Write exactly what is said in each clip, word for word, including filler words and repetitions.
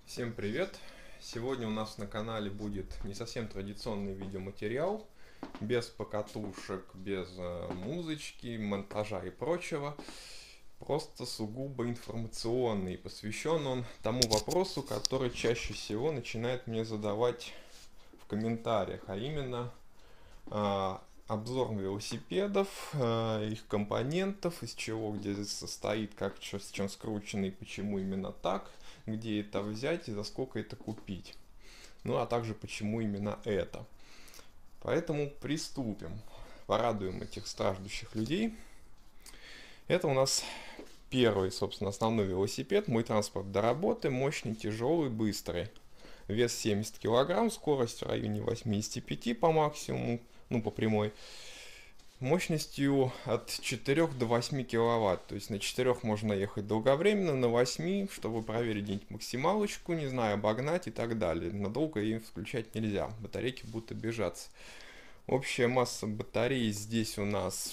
Всем привет! Сегодня у нас на канале будет не совсем традиционный видеоматериал, без покатушек, без э, музычки, монтажа и прочего. Просто сугубо информационный. Посвящен он тому вопросу, который чаще всего начинает мне задавать в комментариях, а именно э, обзор велосипедов, э, их компонентов, из чего где состоит, как что, с чем скручено и почему именно так, где это взять и за сколько это купить. Ну а также почему именно это. Поэтому приступим. Порадуем этих страждущих людей. Это у нас первый, собственно, основной велосипед. Мой транспорт до работы. Мощный, тяжелый, быстрый. Вес семьдесят килограмм, скорость в районе восемьдесят пять по максимуму, ну по прямой. Мощностью от четырёх до восьми киловатт. То есть на четырёх можно ехать долговременно, на восьми, чтобы проверить где-нибудь максималочку, не знаю, обогнать и так далее. Надолго им включать нельзя, батарейки будут обижаться. Общая масса батареи здесь у нас,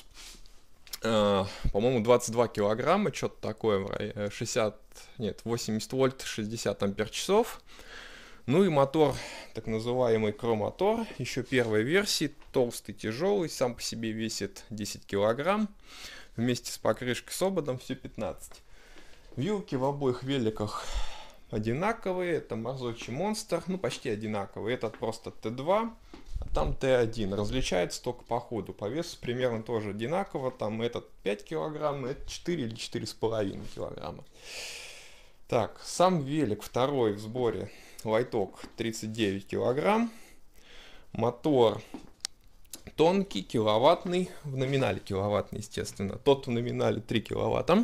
э, по-моему, двадцать два килограмма, что-то такое, шестьдесят, нет, восемьдесят вольт, шестьдесят ампер-часов. Ну и мотор, так называемый Кро-мотор, еще первой версии, толстый, тяжелый, сам по себе весит десять килограмм, вместе с покрышкой с ободом все пятнадцать. Вилки в обоих великах одинаковые, это Marzocchi Monster, ну почти одинаковые, этот просто Т два, а там Т один, различается только по ходу, по весу примерно тоже одинаково, там этот пять килограмм, это четыре или четыре с половиной килограмма. Так, сам велик второй в сборе. Лайток тридцать девять килограмм, мотор тонкий, киловаттный, в номинале киловаттный, естественно, тот в номинале три киловатта,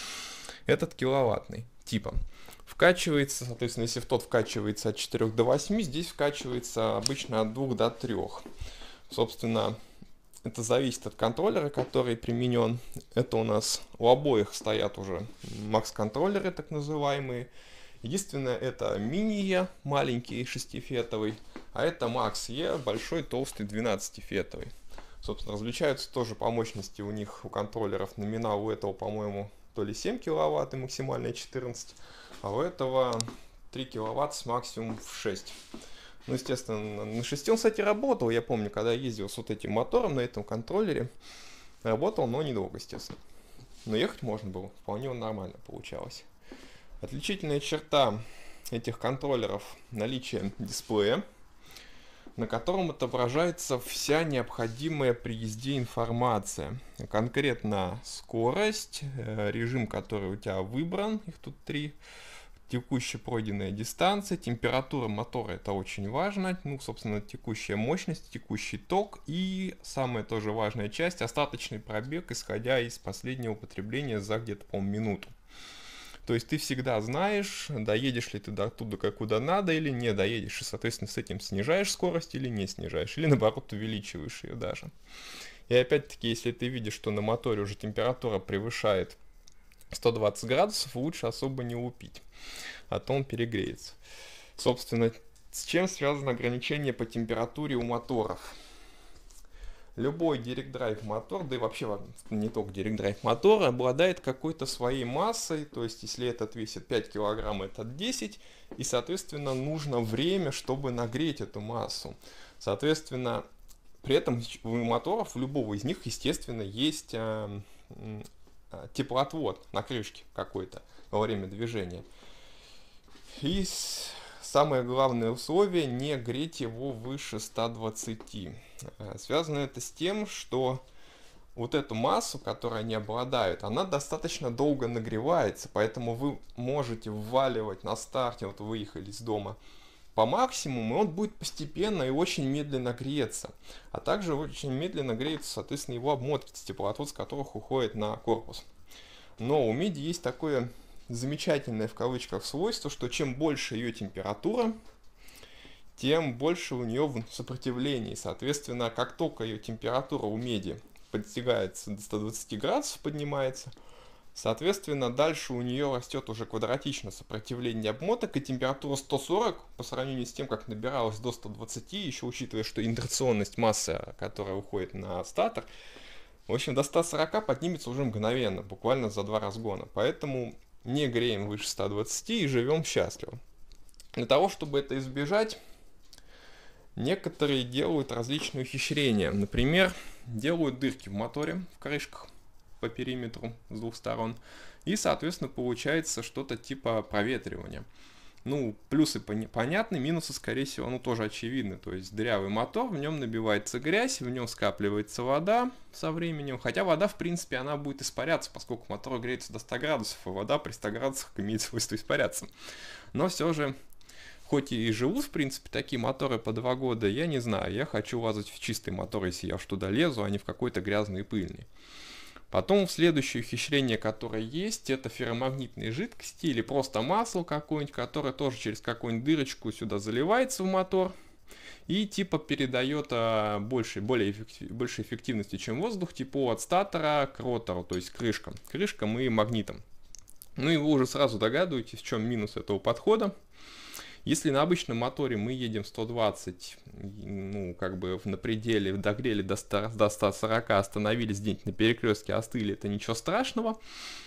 этот киловаттный, типа. Вкачивается, соответственно, если в тот вкачивается от четырёх до восьми, здесь вкачивается обычно от двух до трёх. Собственно, это зависит от контроллера, который применен. Это у нас у обоих стоят уже макс-контроллеры, так называемые. Единственное, это мини-Е, маленький шестифетовый, а это Макс-Е, большой, толстый, двенадцатифетовый. Собственно, различаются тоже по мощности у них, у контроллеров. Номинал у этого, по-моему, то ли семь киловатт и максимальная четырнадцать, а у этого три киловатта с максимум в шесть. Ну, естественно, на шести он, кстати, работал, я помню, когда я ездил с вот этим мотором на этом контроллере. Работал, но недолго, естественно. Но ехать можно было, вполне нормально получалось. Отличительная черта этих контроллеров – наличие дисплея, на котором отображается вся необходимая при езде информация. Конкретно скорость, режим, который у тебя выбран, их тут три, текущая пройденная дистанция, температура мотора – это очень важно, ну, собственно, текущая мощность, текущий ток и, самая тоже важная часть – остаточный пробег, исходя из последнего потребления за где-то, по-моему, минуту. То есть ты всегда знаешь, доедешь ли ты до туда, куда надо, или не доедешь. И, соответственно, с этим снижаешь скорость или не снижаешь. Или, наоборот, увеличиваешь ее даже. И опять-таки, если ты видишь, что на моторе уже температура превышает сто двадцать градусов, лучше особо не лупить. А то он перегреется. Собственно, с чем связано ограничение по температуре у моторов? Любой Direct Drive мотор, да и вообще не только Direct Drive мотор, обладает какой-то своей массой, то есть если этот весит пять килограмм, этот десять, и, соответственно, нужно время, чтобы нагреть эту массу. Соответственно, при этом у моторов, у любого из них, естественно, есть э, э, теплоотвод на крышке какой-то во время движения. И самое главное условие – не греть его выше ста двадцати. Связано это с тем, что вот эту массу, которой они обладают, она достаточно долго нагревается, поэтому вы можете вваливать на старте, вот вы выехали из дома, по максимуму, и он будет постепенно и очень медленно греться. А также очень медленно греются, соответственно, его обмотки, теплоотвод с которых уходит на корпус. Но у меди есть такое замечательное в кавычках свойство, что чем больше ее температура, тем больше у нее сопротивление. Соответственно, как только ее температура у меди подстигается до ста двадцати градусов, поднимается, соответственно, дальше у нее растет уже квадратично сопротивление обмоток, и температура сто сорок по сравнению с тем, как набиралась до ста двадцати, еще учитывая, что инерционность массы, которая уходит на статор, в общем, до ста сорока поднимется уже мгновенно, буквально за два разгона. Поэтому не греем выше ста двадцати и живем счастливо. Для того, чтобы это избежать, некоторые делают различные ухищрения. Например, делают дырки в моторе, в крышках по периметру с двух сторон. И, соответственно, получается что-то типа проветривания. Ну, плюсы понятны, минусы, скорее всего, ну, тоже очевидны. То есть дырявый мотор, в нем набивается грязь, в нем скапливается вода со временем. Хотя вода, в принципе, она будет испаряться, поскольку мотор греется до ста градусов, а вода при ста градусах имеет свойство испаряться. Но все же, хоть и живут, в принципе, такие моторы по два года, я не знаю, я хочу лазать в чистый мотор, если я уж туда лезу, а не в какой-то грязный и пыльный. Потом следующее ухищрение, которое есть, это ферромагнитные жидкости или просто масло какое-нибудь, которое тоже через какую-нибудь дырочку сюда заливается в мотор и типа передает а, больше, более эффектив, больше эффективности, чем воздух, типа от статора к ротору, то есть крышкам, крышкам и магнитам. Ну и вы уже сразу догадываетесь, в чем минус этого подхода. Если на обычном моторе мы едем сто двадцать, ну, как бы на пределе, догрели до ста сорока, остановились где-нибудь на перекрестке, остыли, это ничего страшного,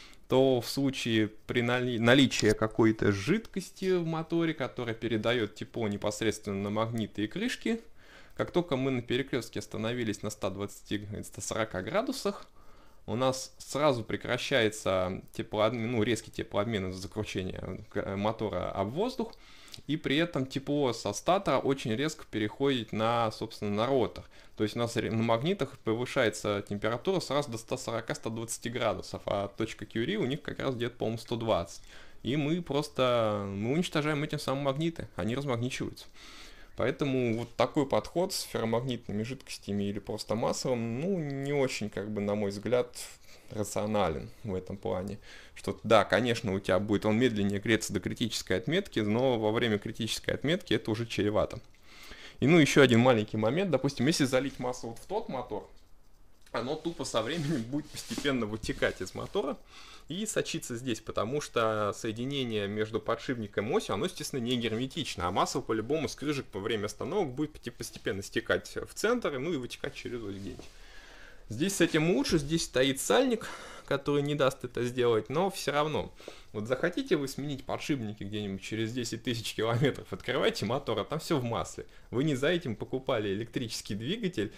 то в случае при наличии какой-то жидкости в моторе, которая передает тепло непосредственно на магниты и крышки, как только мы на перекрестке остановились на ста двадцати - ста сорока градусах, у нас сразу прекращается теплообмен, ну, резкий теплообмен из-за закручения мотора об воздух, и при этом тепло со статора очень резко переходит на, собственно, на ротор. То есть у нас на магнитах повышается температура сразу до ста сорока - ста двадцати градусов, а точка Кюри у них как раз где-то, по-моему, сто двадцать. И мы просто мы уничтожаем этим самым магниты, они размагничиваются. Поэтому вот такой подход с ферромагнитными жидкостями или просто маслом, ну, не очень, как бы, на мой взгляд, рационален в этом плане. Что, да, конечно, у тебя будет он медленнее греться до критической отметки, но во время критической отметки это уже чревато. И ну, еще один маленький момент. Допустим, если залить масло вот в тот мотор, оно тупо со временем будет постепенно вытекать из мотора и сочиться здесь, потому что соединение между подшипником и осью, оно, естественно, не герметично, а масло по-любому с крышек во время остановок будет постепенно стекать в центр, ну и вытекать через ось где-нибудь. Здесь с этим лучше, здесь стоит сальник, который не даст это сделать, но все равно. Вот захотите вы сменить подшипники где-нибудь через десять тысяч километров, открывайте мотор, а там все в масле. Вы не за этим покупали электрический двигатель,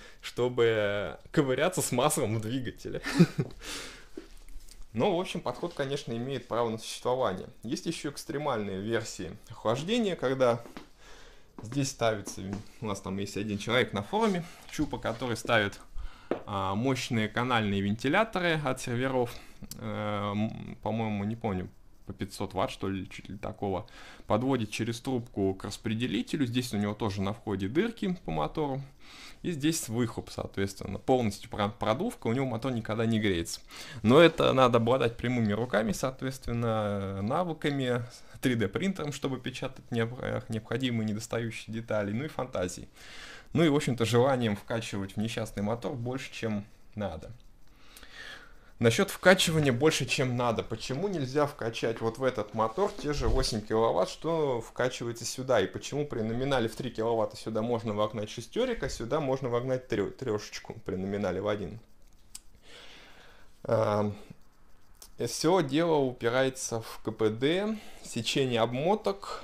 чтобы ковыряться с маслом в двигателе. Но, в общем, подход, конечно, имеет право на существование. Есть еще экстремальные версии охлаждения, когда здесь ставится, у нас там есть один человек на форуме, Чупа, который ставит а, мощные канальные вентиляторы от серверов, э, по-моему, не помню, по пятьсот ватт, что ли, чуть ли такого, подводит через трубку к распределителю, здесь у него тоже на входе дырки по мотору, и здесь выхлоп, соответственно, полностью продувка, у него мотор никогда не греется. Но это надо обладать прямыми руками, соответственно, навыками, три дэ принтером, чтобы печатать необходимые недостающие детали, ну и фантазией. Ну и, в общем-то, желанием вкачивать в несчастный мотор больше, чем надо. Насчет вкачивания больше, чем надо. Почему нельзя вкачать вот в этот мотор те же восемь киловатт, что вкачивается сюда? И почему при номинале в три киловатта сюда можно вогнать шестерик, а сюда можно вогнать трешечку при номинале в один? Все дело упирается в ка пэ дэ, сечение обмоток.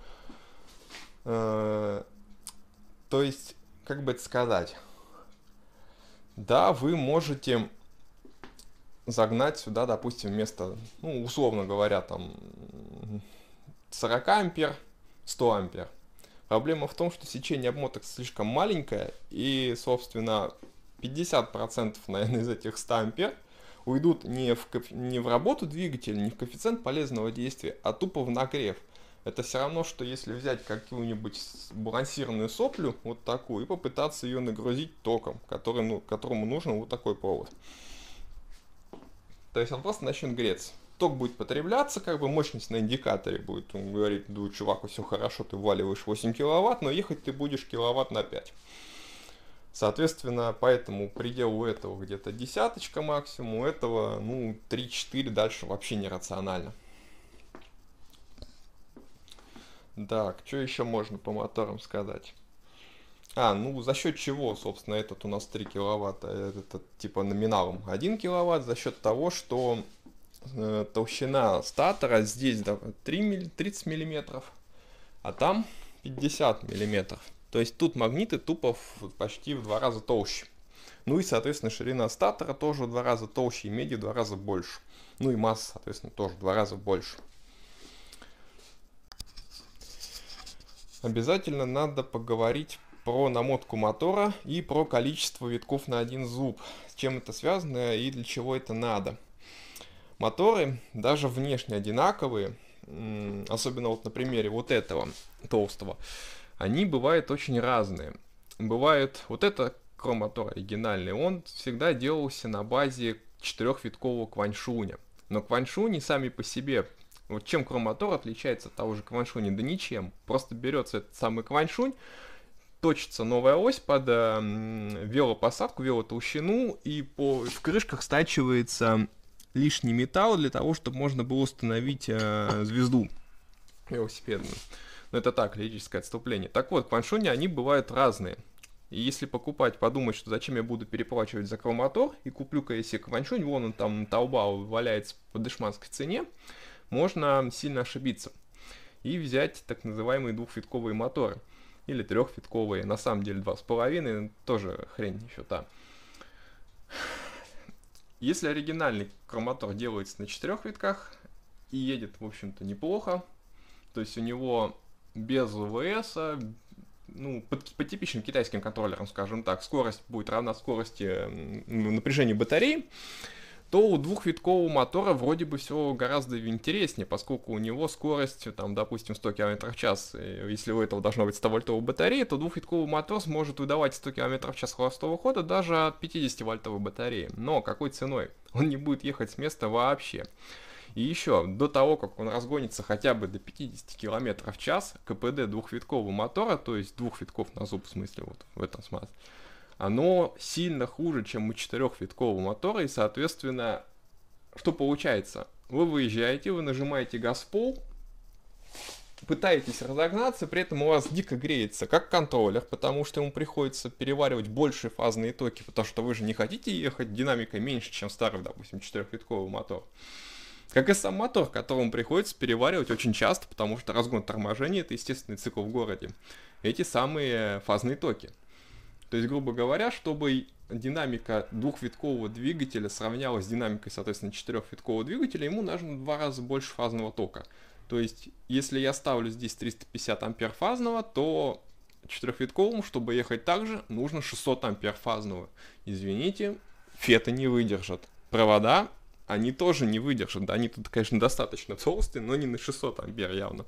То есть, как бы это сказать, да, вы можете загнать сюда, допустим, вместо, ну, условно говоря, там, сорок ампер, сто ампер. Проблема в том, что сечение обмоток слишком маленькое, и, собственно, пятьдесят процентов, наверное, из этих ста ампер уйдут не в, не в работу двигателя, не в коэффициент полезного действия, а тупо в нагрев. Это все равно, что если взять какую-нибудь балансированную соплю, вот такую, и попытаться ее нагрузить током, который, ну, которому нужен вот такой провод. То есть он просто начнет греться. Ток будет потребляться, как бы мощность на индикаторе будет. Он говорит, да, чувак, все хорошо, ты вваливаешь восемь киловатт, но ехать ты будешь киловатт на пять. Соответственно, поэтому предел у этого где-то десяточка максимум, у этого, ну, три-четыре, дальше вообще нерационально. Так, что еще можно по моторам сказать? А, ну за счет чего, собственно, этот у нас три киловатта, это типа номиналом один киловатт, за счет того, что э, толщина статора здесь да, тридцать миллиметров, а там пятьдесят миллиметров. То есть тут магниты тупо почти в два раза толще. Ну и, соответственно, ширина статора тоже в два раза толще, и меди в два раза больше. Ну и масса, соответственно, тоже в два раза больше. Обязательно надо поговорить про намотку мотора и про количество витков на один зуб. С чем это связано и для чего это надо. Моторы, даже внешне одинаковые, особенно вот на примере вот этого толстого, они бывают очень разные. Бывает, вот это кромотор оригинальный, он всегда делался на базе четырехвиткового кваньшуня. Но кваньшуни сами по себе, вот чем кромотор отличается от того же кваньшуня? Да ничем. Просто берется этот самый кваньшунь, точится новая ось под э, велопосадку, велотолщину, и по, в крышках стачивается лишний металл для того, чтобы можно было установить э, звезду велосипедную. Но это так, лирическое отступление. Так вот, кваньшуни, они бывают разные. И если покупать, подумать, что зачем я буду переплачивать за кромотор, и куплю-ка я себе кваньшунь, вон он там на Таобао валяется по дешманской цене, можно сильно ошибиться. И взять так называемые двухвитковые моторы. Или трехвитковые, на самом деле два с половиной, тоже хрень еще та. Если оригинальный кромотор делается на четырех витках и едет, в общем-то, неплохо, то есть у него без о вэ эс, ну, по, по типичным китайским контроллерам, скажем так, скорость будет равна скорости напряжения батареи, то у двухвиткового мотора вроде бы все гораздо интереснее, поскольку у него скорость, там, допустим, сто километров в час. И если у этого должна быть сто вольтовая батарея, то двухвитковый мотор сможет выдавать сто километров в час холостого хода даже от пятидесяти вольтовой батареи. Но какой ценой? Он не будет ехать с места вообще. И еще, до того, как он разгонится хотя бы до пятидесяти километров в час, ка пэ дэ двухвиткового мотора, то есть двух витков на зуб, в смысле, вот в этом смысле, оно сильно хуже, чем у четырехвиткового мотора, и, соответственно, что получается? Вы выезжаете, вы нажимаете газ в пол, пытаетесь разогнаться, при этом у вас дико греется, как контроллер, потому что ему приходится переваривать больше фазные токи, потому что вы же не хотите ехать динамикой меньше, чем старый, допустим, четырехвитковый мотор. Как и сам мотор, которому приходится переваривать очень часто, потому что разгон торможения — это естественный цикл в городе. Эти самые фазные токи. То есть, грубо говоря, чтобы динамика двухвиткового двигателя сравнялась с динамикой, соответственно, четырехвиткового двигателя, ему нужно в два раза больше фазного тока. То есть, если я ставлю здесь триста пятьдесят ампер фазного, то четырехвитковому, чтобы ехать так же, нужно шестьсот ампер фазного. Извините, феты не выдержат. Провода, они тоже не выдержат. Да, они тут, конечно, достаточно толстые, но не на шестьсот ампер явно.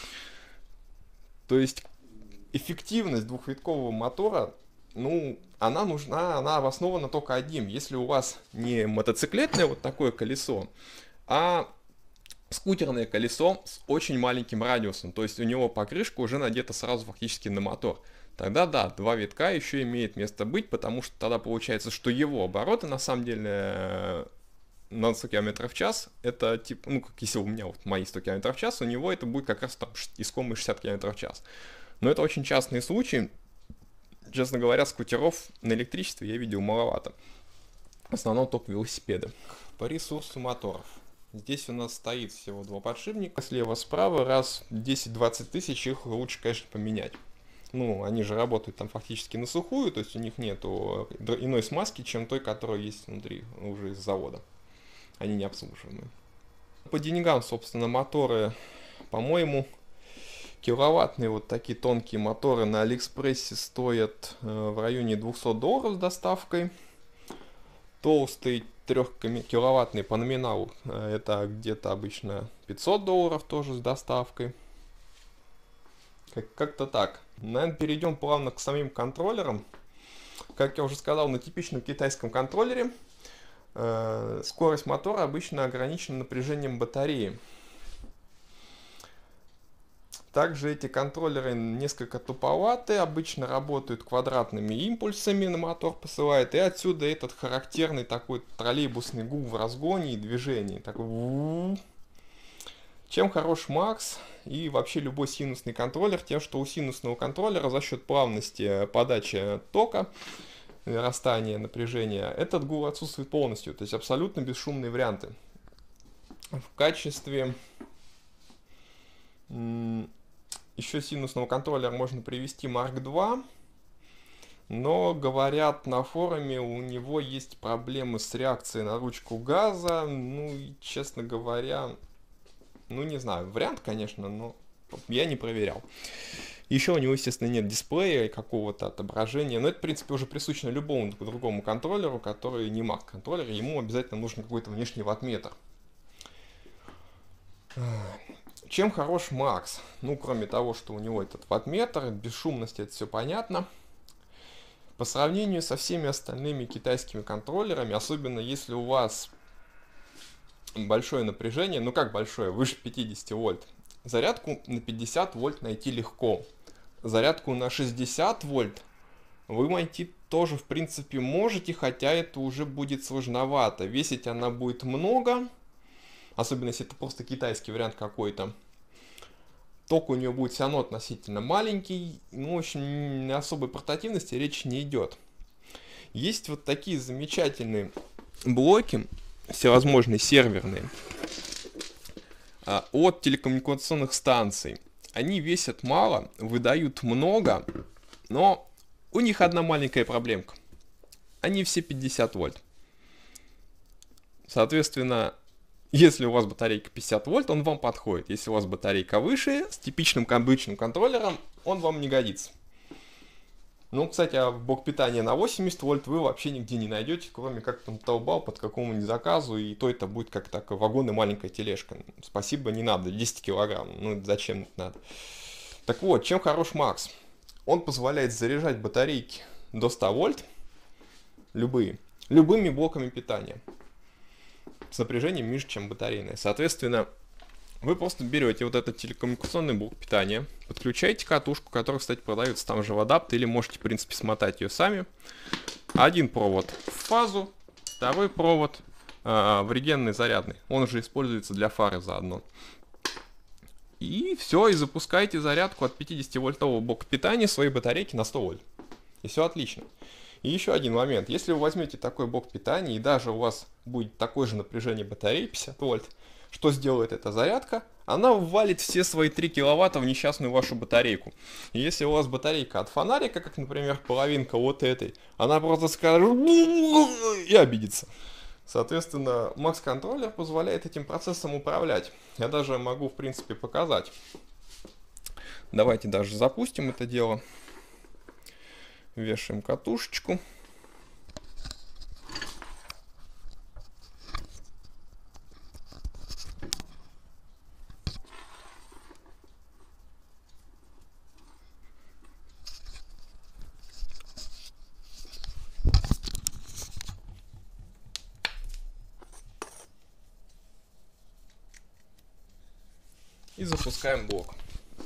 То есть, эффективность двухвиткового мотора, ну, она нужна, она обоснована только одним. Если у вас не мотоциклетное вот такое колесо, а скутерное колесо с очень маленьким радиусом, то есть у него покрышка уже надета сразу фактически на мотор, тогда да, два витка еще имеет место быть, потому что тогда получается, что его обороты на самом деле на сто километров в час, это типа, ну, как если у меня вот мои сто километров в час, у него это будет как раз там искомые шестьдесят километров в час. Но это очень частные случаи. Честно говоря, скутеров на электричестве я видел маловато. В основном только велосипеды. По ресурсу моторов. Здесь у нас стоит всего два подшипника. Слева-справа раз десять-двадцать тысяч их лучше, конечно, поменять. Ну, они же работают там фактически на сухую, то есть у них нету иной смазки, чем той, которая есть внутри уже из завода. Они не обслуживаемые. По деньгам, собственно, моторы, по-моему, киловаттные вот такие тонкие моторы на Алиэкспрессе стоят э, в районе двухсот долларов с доставкой. Толстый трехкиловаттный по номиналу э, это где-то обычно пятьсот долларов тоже с доставкой. Как- как-то так. Наверное, перейдем плавно к самим контроллерам. Как я уже сказал, на типичном китайском контроллере э, скорость мотора обычно ограничена напряжением батареи. Также эти контроллеры несколько туповаты, обычно работают квадратными импульсами, на мотор посылает, и отсюда этот характерный такой троллейбусный гул в разгоне и движении. Такой... Чем хорош Макс и вообще любой синусный контроллер? Тем, что у синусного контроллера за счет плавности подачи тока, нарастания напряжения, этот гул отсутствует полностью, то есть абсолютно бесшумные варианты. В качестве еще синусного контроллера можно привести Марк два. Но, говорят, на форуме у него есть проблемы с реакцией на ручку газа. Ну, и, честно говоря, ну, не знаю, вариант, конечно, но я не проверял. Еще у него, естественно, нет дисплея и какого-то отображения. Но это, в принципе, уже присуще любому другому контроллеру, который не Mac-контроллер. Ему обязательно нужен какой-то внешний ваттметр. Чем хорош Макс? Ну, кроме того, что у него этот ваттметр, бесшумность, это все понятно. По сравнению со всеми остальными китайскими контроллерами, особенно если у вас большое напряжение, ну как большое, выше пятидесяти вольт, зарядку на пятьдесят вольт найти легко. Зарядку на шестьдесят вольт вы найти тоже, в принципе, можете, хотя это уже будет сложновато. Весить она будет много, особенно если это просто китайский вариант какой-то. Ток у нее будет все равно относительно маленький, ну, в общем, особой портативности речи не идет. Есть вот такие замечательные блоки, всевозможные серверные, от телекоммуникационных станций. Они весят мало, выдают много, но у них одна маленькая проблемка. Они все пятьдесят вольт. Соответственно, если у вас батарейка пятьдесят вольт, он вам подходит. Если у вас батарейка выше, с типичным обычным контроллером, он вам не годится. Ну, кстати, а блок питания на восемьдесят вольт вы вообще нигде не найдете, кроме как там Taobao под какому-нибудь заказу, и то это будет как такой вагон и маленькая тележка. Спасибо, не надо, десять килограмм, ну зачем это надо. Так вот, чем хорош Макс? Он позволяет заряжать батарейки до ста вольт, любые, любыми блоками питания, с напряжением ниже, чем батарейное. Соответственно, вы просто берете вот этот телекоммуникационный блок питания, подключаете катушку, которая, кстати, продается там же в адапт, или можете, в принципе, смотать ее сами. Один провод в фазу, второй провод э, в регенный зарядный. Он же используется для фары заодно. И все, и запускаете зарядку от пятидесятивольтового блока питания своей батарейки на сто вольт. И все отлично. И еще один момент. Если вы возьмете такой блок питания, и даже у вас будет такое же напряжение батареи, пятьдесят вольт, что сделает эта зарядка? Она ввалит все свои три киловатта в несчастную вашу батарейку. И если у вас батарейка от фонарика, как, например, половинка вот этой, она просто скажет и обидится. Соответственно, Max-контроллер позволяет этим процессом управлять. Я даже могу, в принципе, показать. Давайте даже запустим это дело. Вешаем катушечку. И запускаем блок.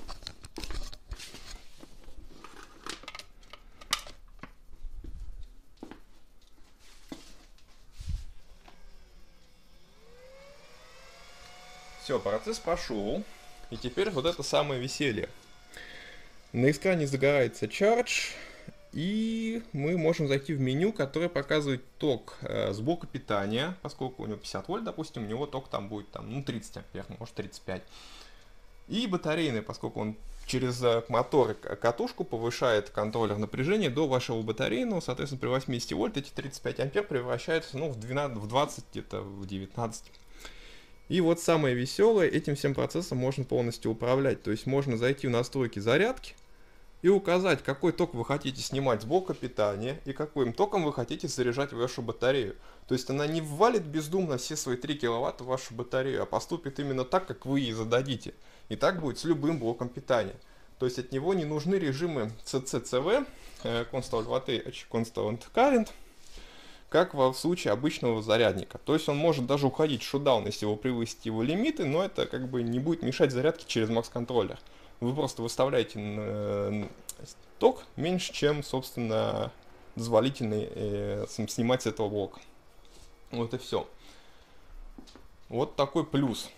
Все, процесс пошел. И теперь вот это самое веселье. На экране загорается Charge. И мы можем зайти в меню, которое показывает ток э, с блока питания. Поскольку у него пятьдесят вольт, допустим, у него ток там будет там, ну, тридцать ампер, может тридцать пять. И батарейный, поскольку он через мотор и катушку повышает контроллер напряжения до вашего батарейного. Соответственно, при восьмидесяти вольт эти тридцать пять ампер превращаются, ну, в двенадцать, в двадцать, где-то в девятнадцать. И вот самое веселое, этим всем процессом можно полностью управлять. То есть можно зайти в настройки зарядки и указать, какой ток вы хотите снимать с блока питания и каким током вы хотите заряжать вашу батарею. То есть она не ввалит бездумно все свои три киловатта в вашу батарею, а поступит именно так, как вы ей зададите. И так будет с любым блоком питания. То есть от него не нужны режимы си си си ви, Constant Voltage, Constant Current, как в случае обычного зарядника. То есть он может даже уходить в шутдаун, если вы превысите его лимиты, но это как бы не будет мешать зарядке через Max-контроллер. Вы просто выставляете ток меньше, чем, собственно, дозволительный э, снимать с этого блока. Вот и все. Вот такой плюс.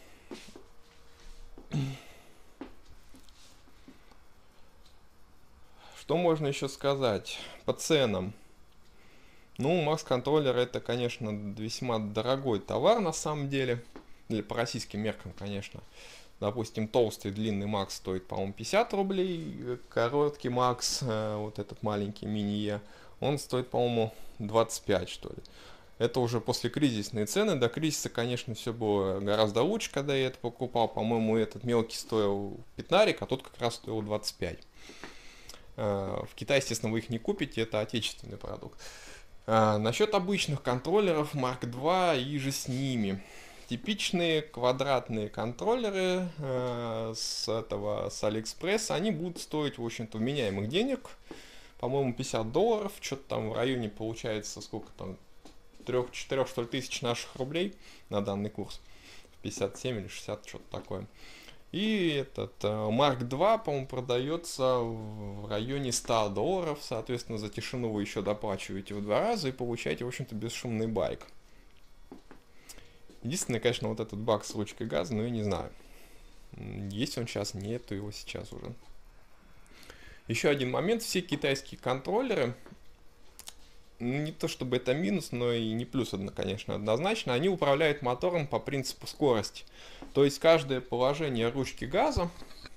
Что можно еще сказать по ценам? Ну, Max-контроллер это, конечно, весьма дорогой товар на самом деле. Или по российским меркам, конечно. Допустим, толстый длинный Макс стоит, по-моему, пятьдесят рублей, короткий Макс, вот этот маленький мини-Е, он стоит, по-моему, двадцать пять, что ли. Это уже после кризисные цены. До кризиса, конечно, все было гораздо лучше, когда я это покупал. По-моему, этот мелкий стоил пятнарик, а тот как раз стоил двадцать пять. В Китае, естественно, вы их не купите, это отечественный продукт. Насчет обычных контроллеров марк два и же с ними. Типичные квадратные контроллеры э, с этого, с Алиэкспресс, они будут стоить, в общем-то, вменяемых денег. По-моему, пятьдесят долларов, что-то там в районе получается, сколько там, три-четыре, что ли, тысяч наших рублей на данный курс. пятьдесят семь или шестьдесят, что-то такое. И этот э, марк два, по-моему, продается в районе ста долларов. Соответственно, за тишину вы еще доплачиваете в два раза и получаете, в общем-то, бесшумный байк. Единственное, конечно, вот этот баг с ручкой газа, но я не знаю. Есть он сейчас, нету его сейчас уже. Еще один момент. Все китайские контроллеры, не то чтобы это минус, но и не плюс, конечно, однозначно, они управляют мотором по принципу скорости. То есть каждое положение ручки газа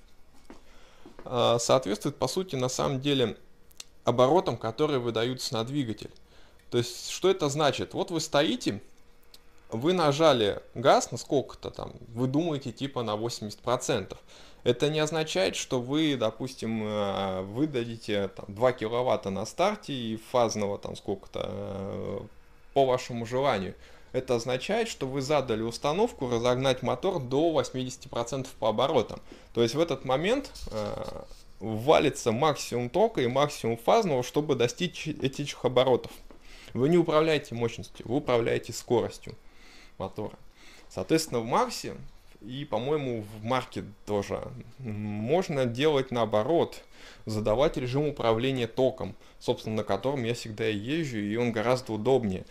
соответствует, по сути, на самом деле, оборотам, которые выдаются на двигатель. То есть, что это значит? Вот вы стоите, вы нажали газ на сколько-то там, вы думаете типа на восемьдесят процентов. Это не означает, что вы, допустим, выдадите там, два киловатта на старте и фазного там сколько-то по вашему желанию. Это означает, что вы задали установку разогнать мотор до восьмидесяти процентов по оборотам. То есть в этот момент э, валится максимум тока и максимум фазного, чтобы достичь этих оборотов. Вы не управляете мощностью, вы управляете скоростью мотора. Соответственно, в Максе и, по-моему, в Марке тоже можно делать наоборот, задавать режим управления током, собственно, на котором я всегда и езжу, и он гораздо удобнее.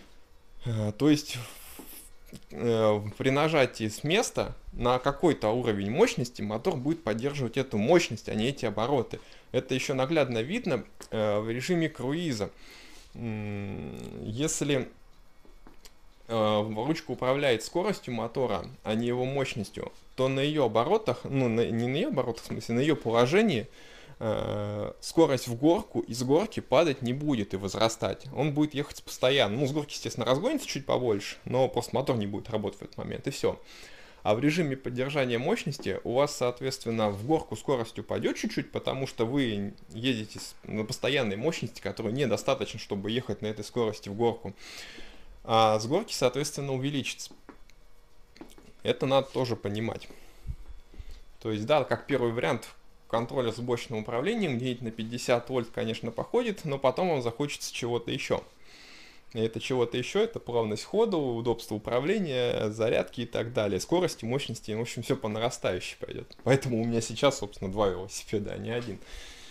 То есть при нажатии с места на какой-то уровень мощности мотор будет поддерживать эту мощность, а не эти обороты. Это еще наглядно видно в режиме круиза. Если ручка управляет скоростью мотора, а не его мощностью, то на ее оборотах, ну на, не на ее оборотах, в смысле, на ее положении э, скорость в горку из горки падать не будет и возрастать. Он будет ехать постоянно. Ну, с горки, естественно, разгонится чуть побольше, но просто мотор не будет работать в этот момент, и все. А в режиме поддержания мощности у вас, соответственно, в горку скорость упадет чуть-чуть, потому что вы едете на постоянной мощности, которой недостаточно, чтобы ехать на этой скорости в горку. А с горки, соответственно, увеличится. Это надо тоже понимать. То есть, да, как первый вариант, контроллер с блочным управлением где-нибудь на пятьдесят вольт, конечно, походит, но потом вам захочется чего-то еще. И это чего-то еще, это плавность хода, удобство управления, зарядки и так далее. Скорости, мощности, в общем, все по нарастающей пойдет. Поэтому у меня сейчас, собственно, два велосипеда, а не один.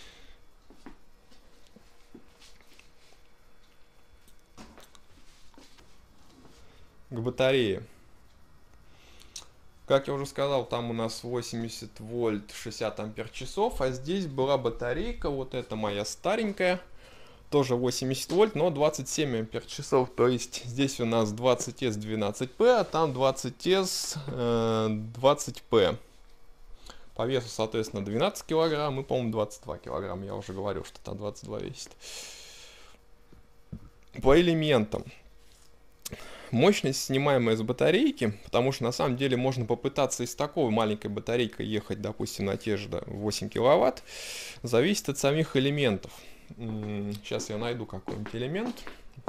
К батарее. Как я уже сказал, там у нас восемьдесят вольт, шестьдесят ампер часов, а здесь была батарейка, вот эта моя старенькая, тоже восемьдесят вольт, но двадцать семь ампер часов, то есть здесь у нас двадцать эс двенадцать пэ, а там двадцать эс двадцать пэ. По весу, соответственно, двенадцать килограмм и, по-моему, двадцать два килограмма, я уже говорил, что там двадцать два весит. По элементам. Мощность, снимаемая с батарейки, потому что на самом деле можно попытаться из такой маленькой батарейкой ехать, допустим, на те же восемь киловатт, зависит от самих элементов. Сейчас я найду какой-нибудь элемент.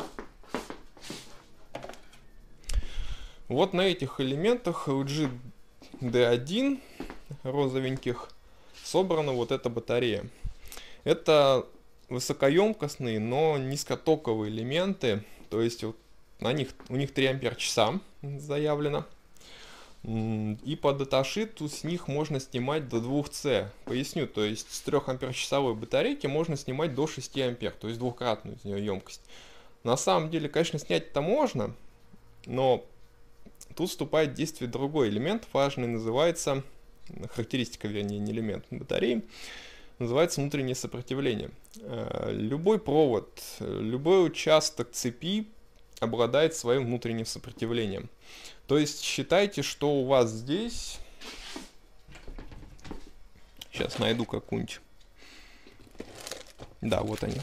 Вот на этих элементах эл джи ди один розовеньких собрана вот эта батарея. Это высокоемкостные, но низкотоковые элементы, то есть вот на них, у них три ампер часа заявлено. И по даташиту с них можно снимать до двух цэ. Поясню, то есть с трёх ампер часовой батарейки можно снимать до шести ампер, то есть двухкратную из нее емкость. На самом деле, конечно, снять-то можно, но тут вступает в действие другой элемент важный, называется, характеристика, вернее, не элемент батареи, называется внутреннее сопротивление. Любой провод, любой участок цепи обладает своим внутренним сопротивлением. То есть считайте, что у вас здесь Сейчас найду какую-нибудь. Да, вот они.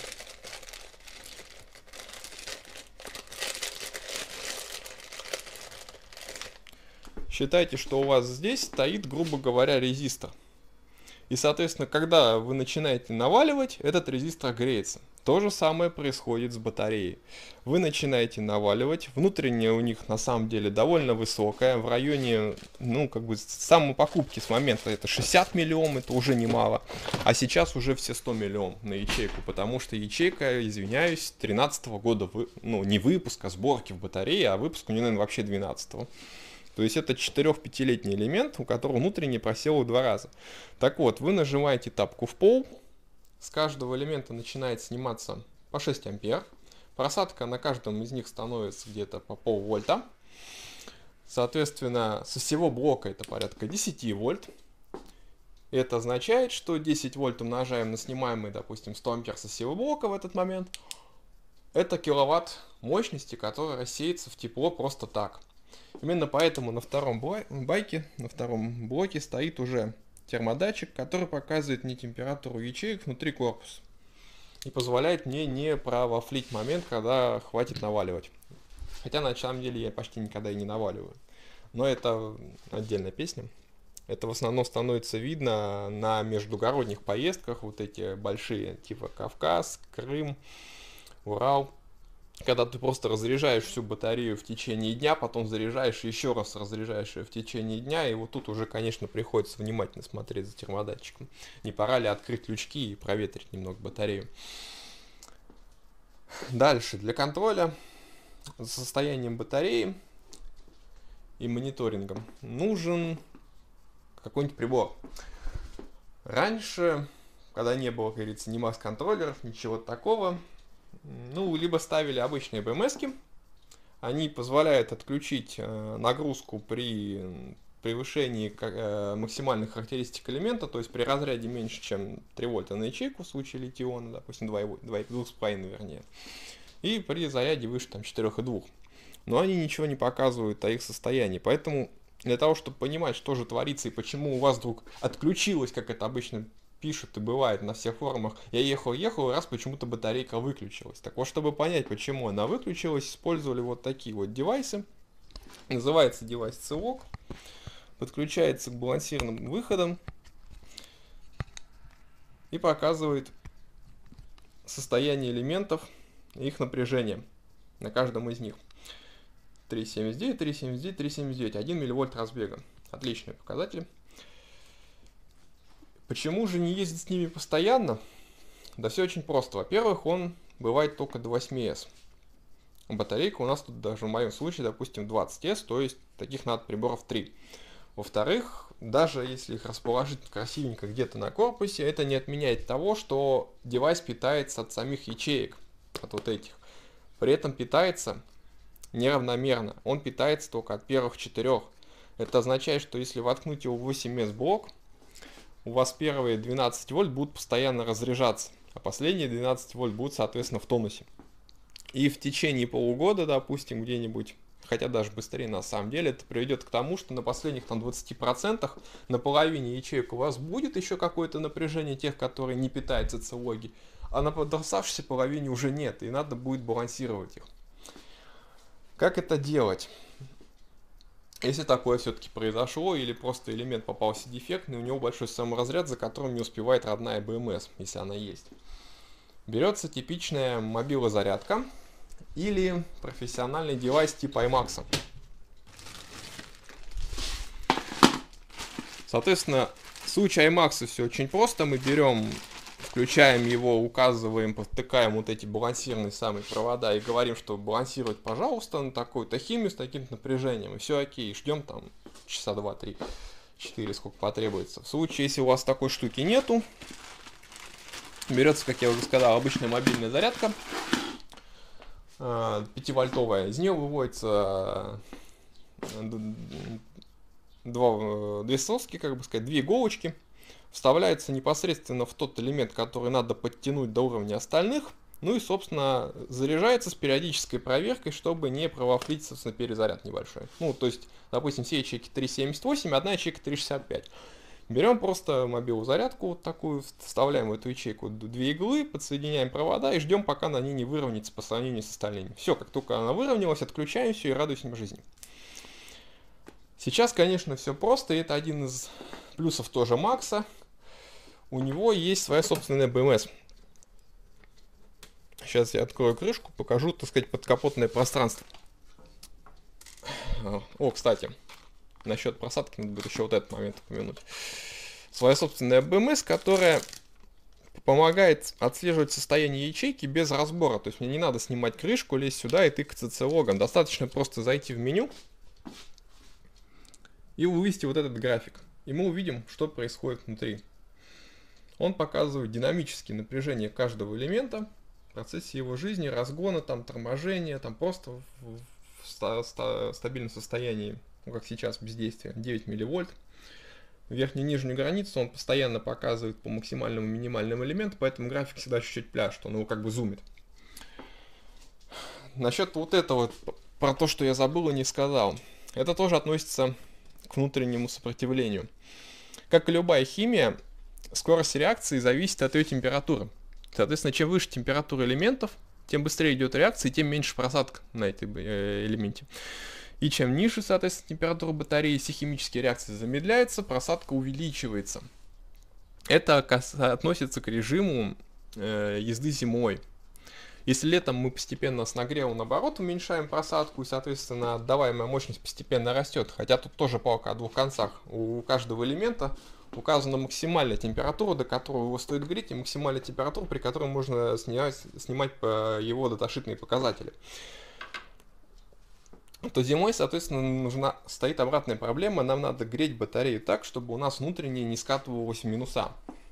Считайте, что у вас здесь стоит, грубо говоря, резистор. И, соответственно, когда вы начинаете наваливать, этот резистор греется. То же самое происходит с батареей. Вы начинаете наваливать, внутренняя у них на самом деле довольно высокая, в районе, ну, как бы, с самой покупки с момента это шестьдесят миллиом, это уже немало, а сейчас уже все сто миллиом на ячейку, потому что ячейка, извиняюсь, тринадцатого года, вы, ну, не выпуска, сборки в батарее, а выпуск у нее, наверное, вообще двенадцатого. То есть это четыре-пятилетний элемент, у которого внутренний просел в два раза. Так вот, вы нажимаете тапку в пол, с каждого элемента начинает сниматься по шесть ампер. Просадка на каждом из них становится где-то по полвольта. Соответственно, со всего блока это порядка десять вольт. Это означает, что десять вольт умножаем на снимаемый, допустим, сто ампер со всего блока в этот момент. Это киловатт мощности, которая рассеется в тепло просто так. Именно поэтому на втором байке, на втором блоке стоит уже термодатчик, который показывает мне температуру ячеек внутри корпуса. И позволяет мне не провафлить момент, когда хватит наваливать. Хотя на самом деле я почти никогда и не наваливаю. Но это отдельная песня. Это в основном становится видно на междугородних поездках. Вот эти большие, типа Кавказ, Крым, Урал. Когда ты просто разряжаешь всю батарею в течение дня, потом заряжаешь и еще раз разряжаешь ее в течение дня, и вот тут уже, конечно, приходится внимательно смотреть за термодатчиком. Не пора ли открыть лючки и проветрить немного батарею. Дальше, для контроля за состоянием батареи и мониторингом нужен какой-нибудь прибор. Раньше, когда не было, как говорится, ни масс-контроллеров, ничего такого, ну, либо ставили обычные бэ эм эс-ки, они позволяют отключить э, нагрузку при превышении э, максимальных характеристик элемента, то есть при разряде меньше, чем три вольта на ячейку, в случае литиона, допустим, два и пять вернее, и при заряде выше там, четыре и два. Но они ничего не показывают о их состоянии, поэтому для того, чтобы понимать, что же творится и почему у вас вдруг отключилось, как это обычно пишут и бывает на всех форумах, я ехал-ехал, и раз почему-то батарейка выключилась. Так вот, чтобы понять, почему она выключилась, использовали вот такие вот девайсы. Называется девайс цилок. Подключается к балансирным выходам и показывает состояние элементов и их напряжение на каждом из них. три семьдесят девять, три семьдесят девять, три семьдесят девять, один милливольт разбега. Отличные показатели. Почему же не ездить с ними постоянно? Да все очень просто. Во-первых, он бывает только до восьми эс. Батарейка у нас тут даже в моем случае, допустим, двадцать эс, то есть таких надо приборов три. Во-вторых, даже если их расположить красивенько где-то на корпусе, это не отменяет того, что девайс питается от самих ячеек, от вот этих. При этом питается неравномерно. Он питается только от первых четырех. Это означает, что если воткнуть его в восемь эс блок, у вас первые двенадцать вольт будут постоянно разряжаться, а последние двенадцать вольт будут, соответственно, в тонусе. И в течение полугода, допустим, где-нибудь, хотя даже быстрее на самом деле, это приведет к тому, что на последних там двадцати процентах, на половине ячеек у вас будет еще какое-то напряжение тех, которые не питаются цилоги, а на подраставшейся половине уже нет, и надо будет балансировать их. Как это делать? Если такое все-таки произошло, или просто элемент попался дефектный, у него большой саморазряд, за которым не успевает родная бэ эм эс, если она есть. Берется типичная мобилозарядка или профессиональный девайс типа ай макс. Соответственно, в случае ай макс все очень просто. Мы берем, включаем его, указываем, подтыкаем вот эти балансирные самые провода и говорим, что балансировать, пожалуйста, на такую-то химию с таким напряжением. И все окей, ждем там часа два, три, четыре, сколько потребуется. В случае, если у вас такой штуки нету, берется, как я уже сказал, обычная мобильная зарядка пятивольтовая. Из нее выводится два, две соски, как бы сказать, две иголочки. Вставляется непосредственно в тот элемент, который надо подтянуть до уровня остальных. Ну и, собственно, заряжается с периодической проверкой, чтобы не провафлить, собственно, перезаряд небольшой. Ну, то есть, допустим, все ячейки три семьдесят восемь, одна ячейка три шестьдесят пять. Берем просто мобилу зарядку вот такую, вставляем в эту ячейку две иглы, подсоединяем провода и ждем, пока она не выровняется по сравнению с остальными. Все, как только она выровнялась, отключаем все и радуемся жизни. Сейчас, конечно, все просто, и это один из плюсов тоже Макса. У него есть своя собственная бэ эм эс. Сейчас я открою крышку, покажу, так сказать, подкапотное пространство. О, кстати, насчет просадки надо будет еще вот этот момент упомянуть. Своя собственная бэ эм эс, которая помогает отслеживать состояние ячейки без разбора. То есть мне не надо снимать крышку, лезть сюда и тыкаться C-логом. Достаточно просто зайти в меню и вывести вот этот график. И мы увидим, что происходит внутри. Он показывает динамические напряжения каждого элемента в процессе его жизни, разгона, там, торможения, там просто в, в ста ста стабильном состоянии, ну, как сейчас, бездействия, девять милливольт. Верхнюю и нижнюю границу он постоянно показывает по максимальному и минимальному элементу, поэтому график всегда чуть-чуть пляшет, он его как бы зумит. Насчет вот этого, про то, что я забыл и не сказал, это тоже относится к внутреннему сопротивлению. Как и любая химия, скорость реакции зависит от ее температуры. Соответственно, чем выше температура элементов, тем быстрее идет реакция, и тем меньше просадка на этом элементе. И чем ниже, соответственно, температура батареи, если химические реакции замедляются, просадка увеличивается. Это относится к режиму э, езды зимой. Если летом мы постепенно с нагревом, наоборот, уменьшаем просадку, и, соответственно, отдаваемая мощность постепенно растет. Хотя тут тоже палка о двух концах. У каждого элемента указана максимальная температура, до которой его стоит греть, и максимальная температура, при которой можно снимать, снимать его даташитные показатели. То зимой, соответственно, нужна, стоит обратная проблема. Нам надо греть батарею так, чтобы у нас внутренне не скатывалось в минуса.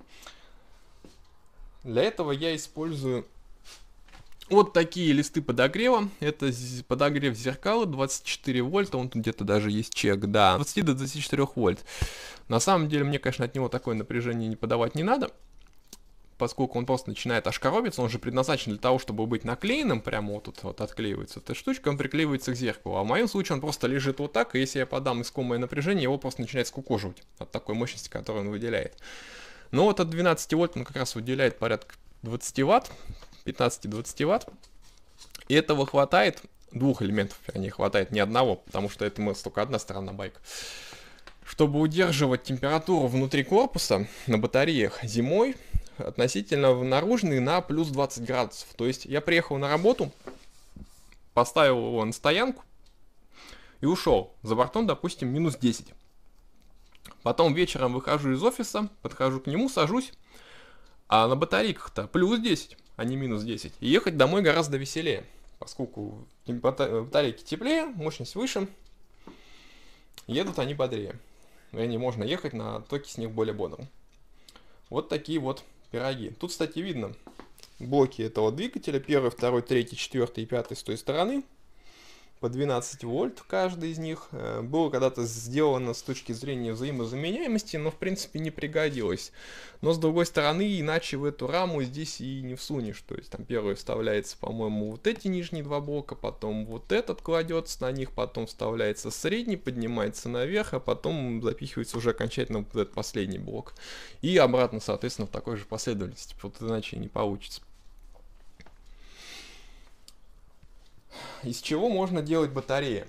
Для этого я использую вот такие листы подогрева. Это подогрев зеркала двадцать четыре вольта. Он тут где-то даже есть чек, да, двадцать до двадцати четырёх вольт. На самом деле, мне, конечно, от него такое напряжение не подавать не надо, поскольку он просто начинает аж коробиться. Он же предназначен для того, чтобы быть наклеенным, прямо вот тут вот отклеивается эта штучка, он приклеивается к зеркалу. А в моем случае он просто лежит вот так, и если я подам искомое напряжение, его просто начинает скукоживать от такой мощности, которую он выделяет. Но вот от двенадцати вольт он как раз выделяет порядка двадцати ватт, пятнадцати-двадцати ватт. И этого хватает, двух элементов, вернее, хватает, не одного, потому что это мы только одна сторона байка. Чтобы удерживать температуру внутри корпуса на батареях зимой, относительно наружный на плюс двадцать градусов. То есть я приехал на работу, поставил его на стоянку и ушел. За бортом, допустим, минус десять. Потом вечером выхожу из офиса, подхожу к нему, сажусь, а на батарейках-то плюс десять, а не минус десять. И ехать домой гораздо веселее, поскольку батарейки теплее, мощность выше, едут они бодрее. Вернее, можно ехать на токе с них более бодрым. Вот такие вот пироги. Тут, кстати, видно блоки этого двигателя. Первый, второй, третий, четвертый и пятый с той стороны. По двенадцать вольт каждый из них. Было когда-то сделано с точки зрения взаимозаменяемости, но в принципе не пригодилось. Но с другой стороны, иначе в эту раму здесь и не всунешь. То есть там первый вставляется, по-моему, вот эти нижние два блока, потом вот этот кладется на них, потом вставляется средний, поднимается наверх, а потом запихивается уже окончательно вот этот последний блок. И обратно, соответственно, в такой же последовательности. Вот иначе не получится. Из чего можно делать батареи?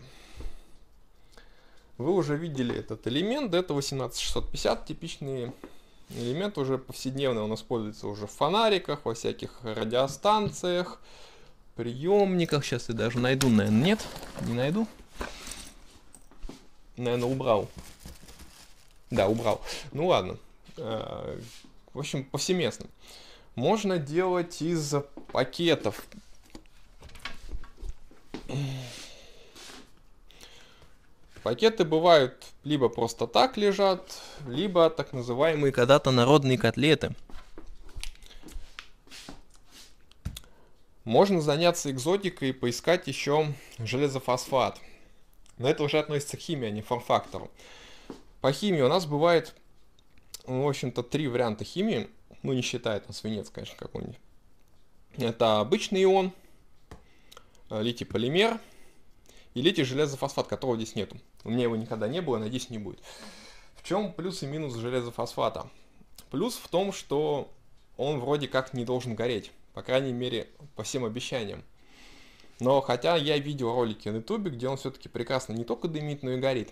Вы уже видели этот элемент, это восемнадцать шестьсот пятьдесят, типичный элемент, уже повседневный, он используется уже в фонариках, во всяких радиостанциях, приемниках. Сейчас я даже найду, наверное, нет, не найду. Наверное, убрал. Да, убрал. Ну ладно. В общем, повсеместно. Можно делать из пакетов. Пакеты бывают либо просто так лежат, либо так называемые когда-то народные котлеты. Можно заняться экзотикой и поискать еще железофосфат. Но это уже относится к химии, а не форм-фактору. По химии у нас бывает, в общем-то, три варианта химии. Ну, не считая там свинец, конечно, какой-нибудь. Это обычный ион, литий-полимер и литий-железофосфат, которого здесь нету. У меня его никогда не было, надеюсь, не будет. В чем плюс и минус железофосфата? Плюс в том, что он вроде как не должен гореть, по крайней мере, по всем обещаниям. Но хотя я видел ролики на ютубе, где он все-таки прекрасно не только дымит, но и горит.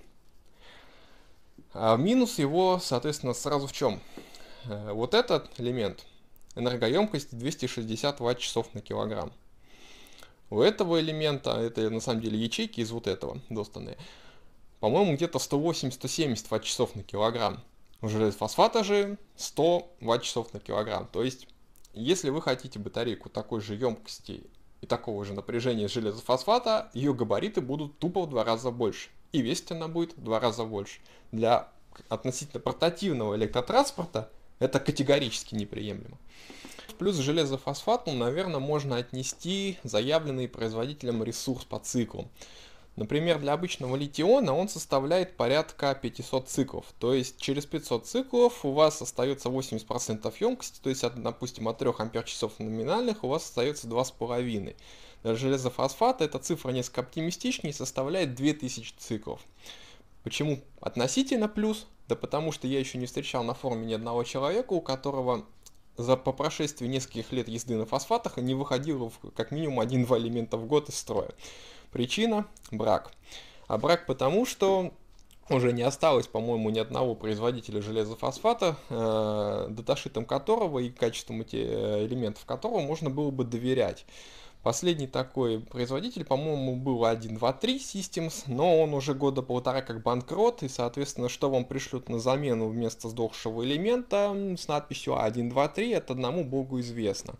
А минус его, соответственно, сразу в чем? Вот этот элемент, энергоемкость двести шестьдесят ватт-часов на килограмм. У этого элемента, это на самом деле ячейки из вот этого достанные, по-моему, где-то сто восемьдесят — сто семьдесят ватт-часов на килограмм. У железофосфата же сто ватт-часов на килограмм. То есть, если вы хотите батарейку такой же емкости и такого же напряжения железофосфата, ее габариты будут тупо в два раза больше. И весить она будет в два раза больше. Для относительно портативного электротранспорта это категорически неприемлемо. Плюс к железофосфату, наверное, можно отнести заявленный производителем ресурс по циклу. Например, для обычного литий-иона он составляет порядка пятьсот циклов. То есть через пятьсот циклов у вас остается восемьдесят процентов емкости, то есть, от, допустим, от трёх ампер-часов номинальных у вас остается два с половиной. Для железофосфата эта цифра несколько оптимистичнее, составляет две тысячи циклов. Почему относительно плюс? Да потому что я еще не встречал на форуме ни одного человека, у которого за по прошествии нескольких лет езды на фосфатах не выходило в, как минимум один-два элемента в год из строя. Причина – брак. А брак потому, что уже не осталось, по-моему, ни одного производителя железофосфата, э, даташитам которого и качеством этих элементов которого можно было бы доверять. Последний такой производитель, по-моему, был один два три Systems, но он уже года полтора как банкрот, и, соответственно, что вам пришлют на замену вместо сдохшего элемента с надписью один два три, это одному богу известно.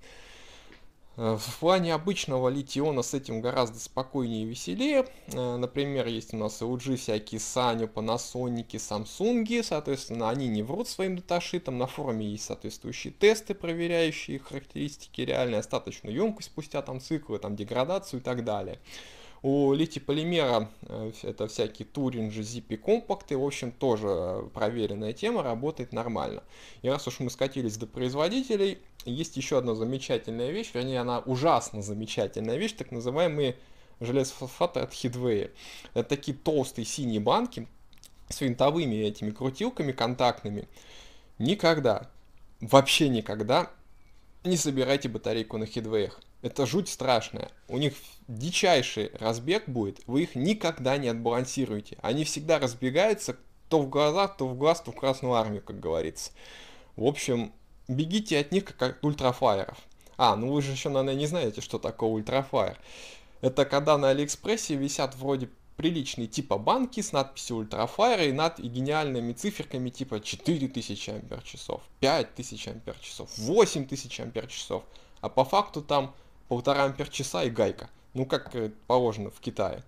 В плане обычного литий-иона с этим гораздо спокойнее и веселее. Например, есть у нас эл джи, всякие Sanyo, Panasonic, Samsung, соответственно, они не врут своим даташитам. На форуме есть соответствующие тесты, проверяющие характеристики реальной, остаточную емкость спустя там циклы, там деградацию и так далее. У литий-полимера это всякие Туринджи, Zippy компакты, в общем, тоже проверенная тема, работает нормально. И раз уж мы скатились до производителей, есть еще одна замечательная вещь, вернее, она ужасно замечательная вещь, так называемые железофосфаты от Headway. Это такие толстые синие банки с винтовыми этими крутилками контактными. Никогда, вообще никогда не собирайте батарейку на Headway. Это жуть страшная. У них дичайший разбег будет, вы их никогда не отбалансируете. Они всегда разбегаются то в глаза, то в глаз, то в Красную Армию, как говорится. В общем, бегите от них, как от ультрафайеров. А, ну вы же еще, наверное, не знаете, что такое ультрафайер. Это когда на Алиэкспрессе висят вроде приличные типа банки с надписью ультрафайер и, над, и гениальными циферками типа четыре тысячи ампер-часов, пять тысяч ампер-часов, восемь тысяч ампер-часов. А по факту там полтора ампер-часа и гайка. Ну, как положено в Китае.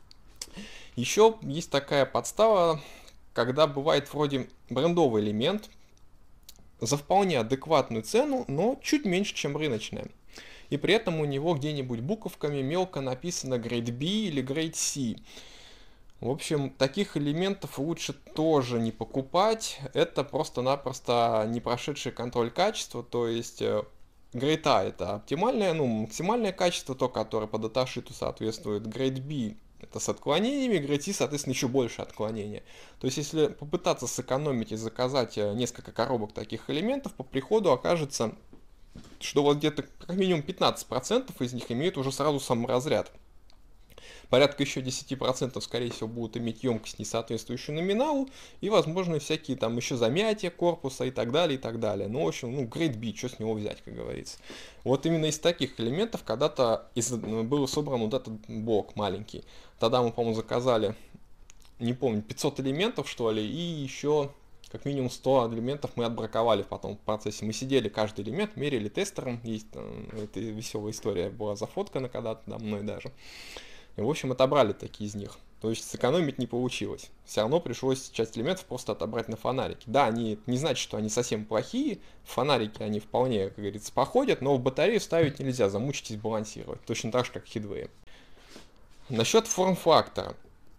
Еще есть такая подстава, когда бывает вроде брендовый элемент за вполне адекватную цену, но чуть меньше, чем рыночная. И при этом у него где-нибудь буковками мелко написано Grade B или Grade C. В общем, таких элементов лучше тоже не покупать. Это просто-напросто не прошедший контроль качества, то есть Grade A это оптимальное, ну, максимальное качество, то, которое по даташиту соответствует. Grade B это с отклонениями, Grade C, соответственно, еще больше отклонения. То есть, если попытаться сэкономить и заказать несколько коробок таких элементов, по приходу окажется, что вот где-то как минимум пятнадцать процентов из них имеют уже сразу саморазряд. Порядка еще десять процентов, скорее всего, будут иметь емкость, не соответствующую номиналу, и, возможно, всякие там еще замятия корпуса и так далее, и так далее. Ну, в общем, ну, Grade B, что с него взять, как говорится. Вот именно из таких элементов когда-то из, был собран вот этот блок маленький. Тогда мы, по-моему, заказали, не помню, пятьсот элементов, что ли, и еще как минимум сто элементов мы отбраковали потом в процессе. Мы сидели каждый элемент, мерили тестером, есть там, это веселая история была зафоткана когда-то да, мной даже. И, в общем, отобрали такие из них. То есть сэкономить не получилось. Все равно пришлось часть элементов просто отобрать на фонарики. Да, они не значит, что они совсем плохие. В фонарики они вполне, как говорится, походят, но в батарею ставить нельзя, замучитесь балансировать. Точно так же, как Headway. Насчет форм-фактора.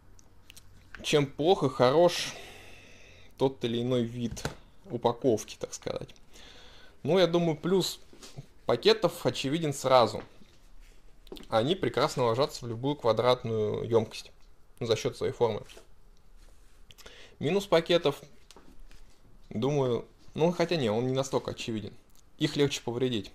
Чем плохо, хорош тот или иной вид упаковки, так сказать. Ну, я думаю, плюс пакетов очевиден сразу. Они прекрасно ложатся в любую квадратную емкость за счет своей формы. Минус пакетов Думаю, ну хотя не, он не настолько очевиден. Их легче повредить.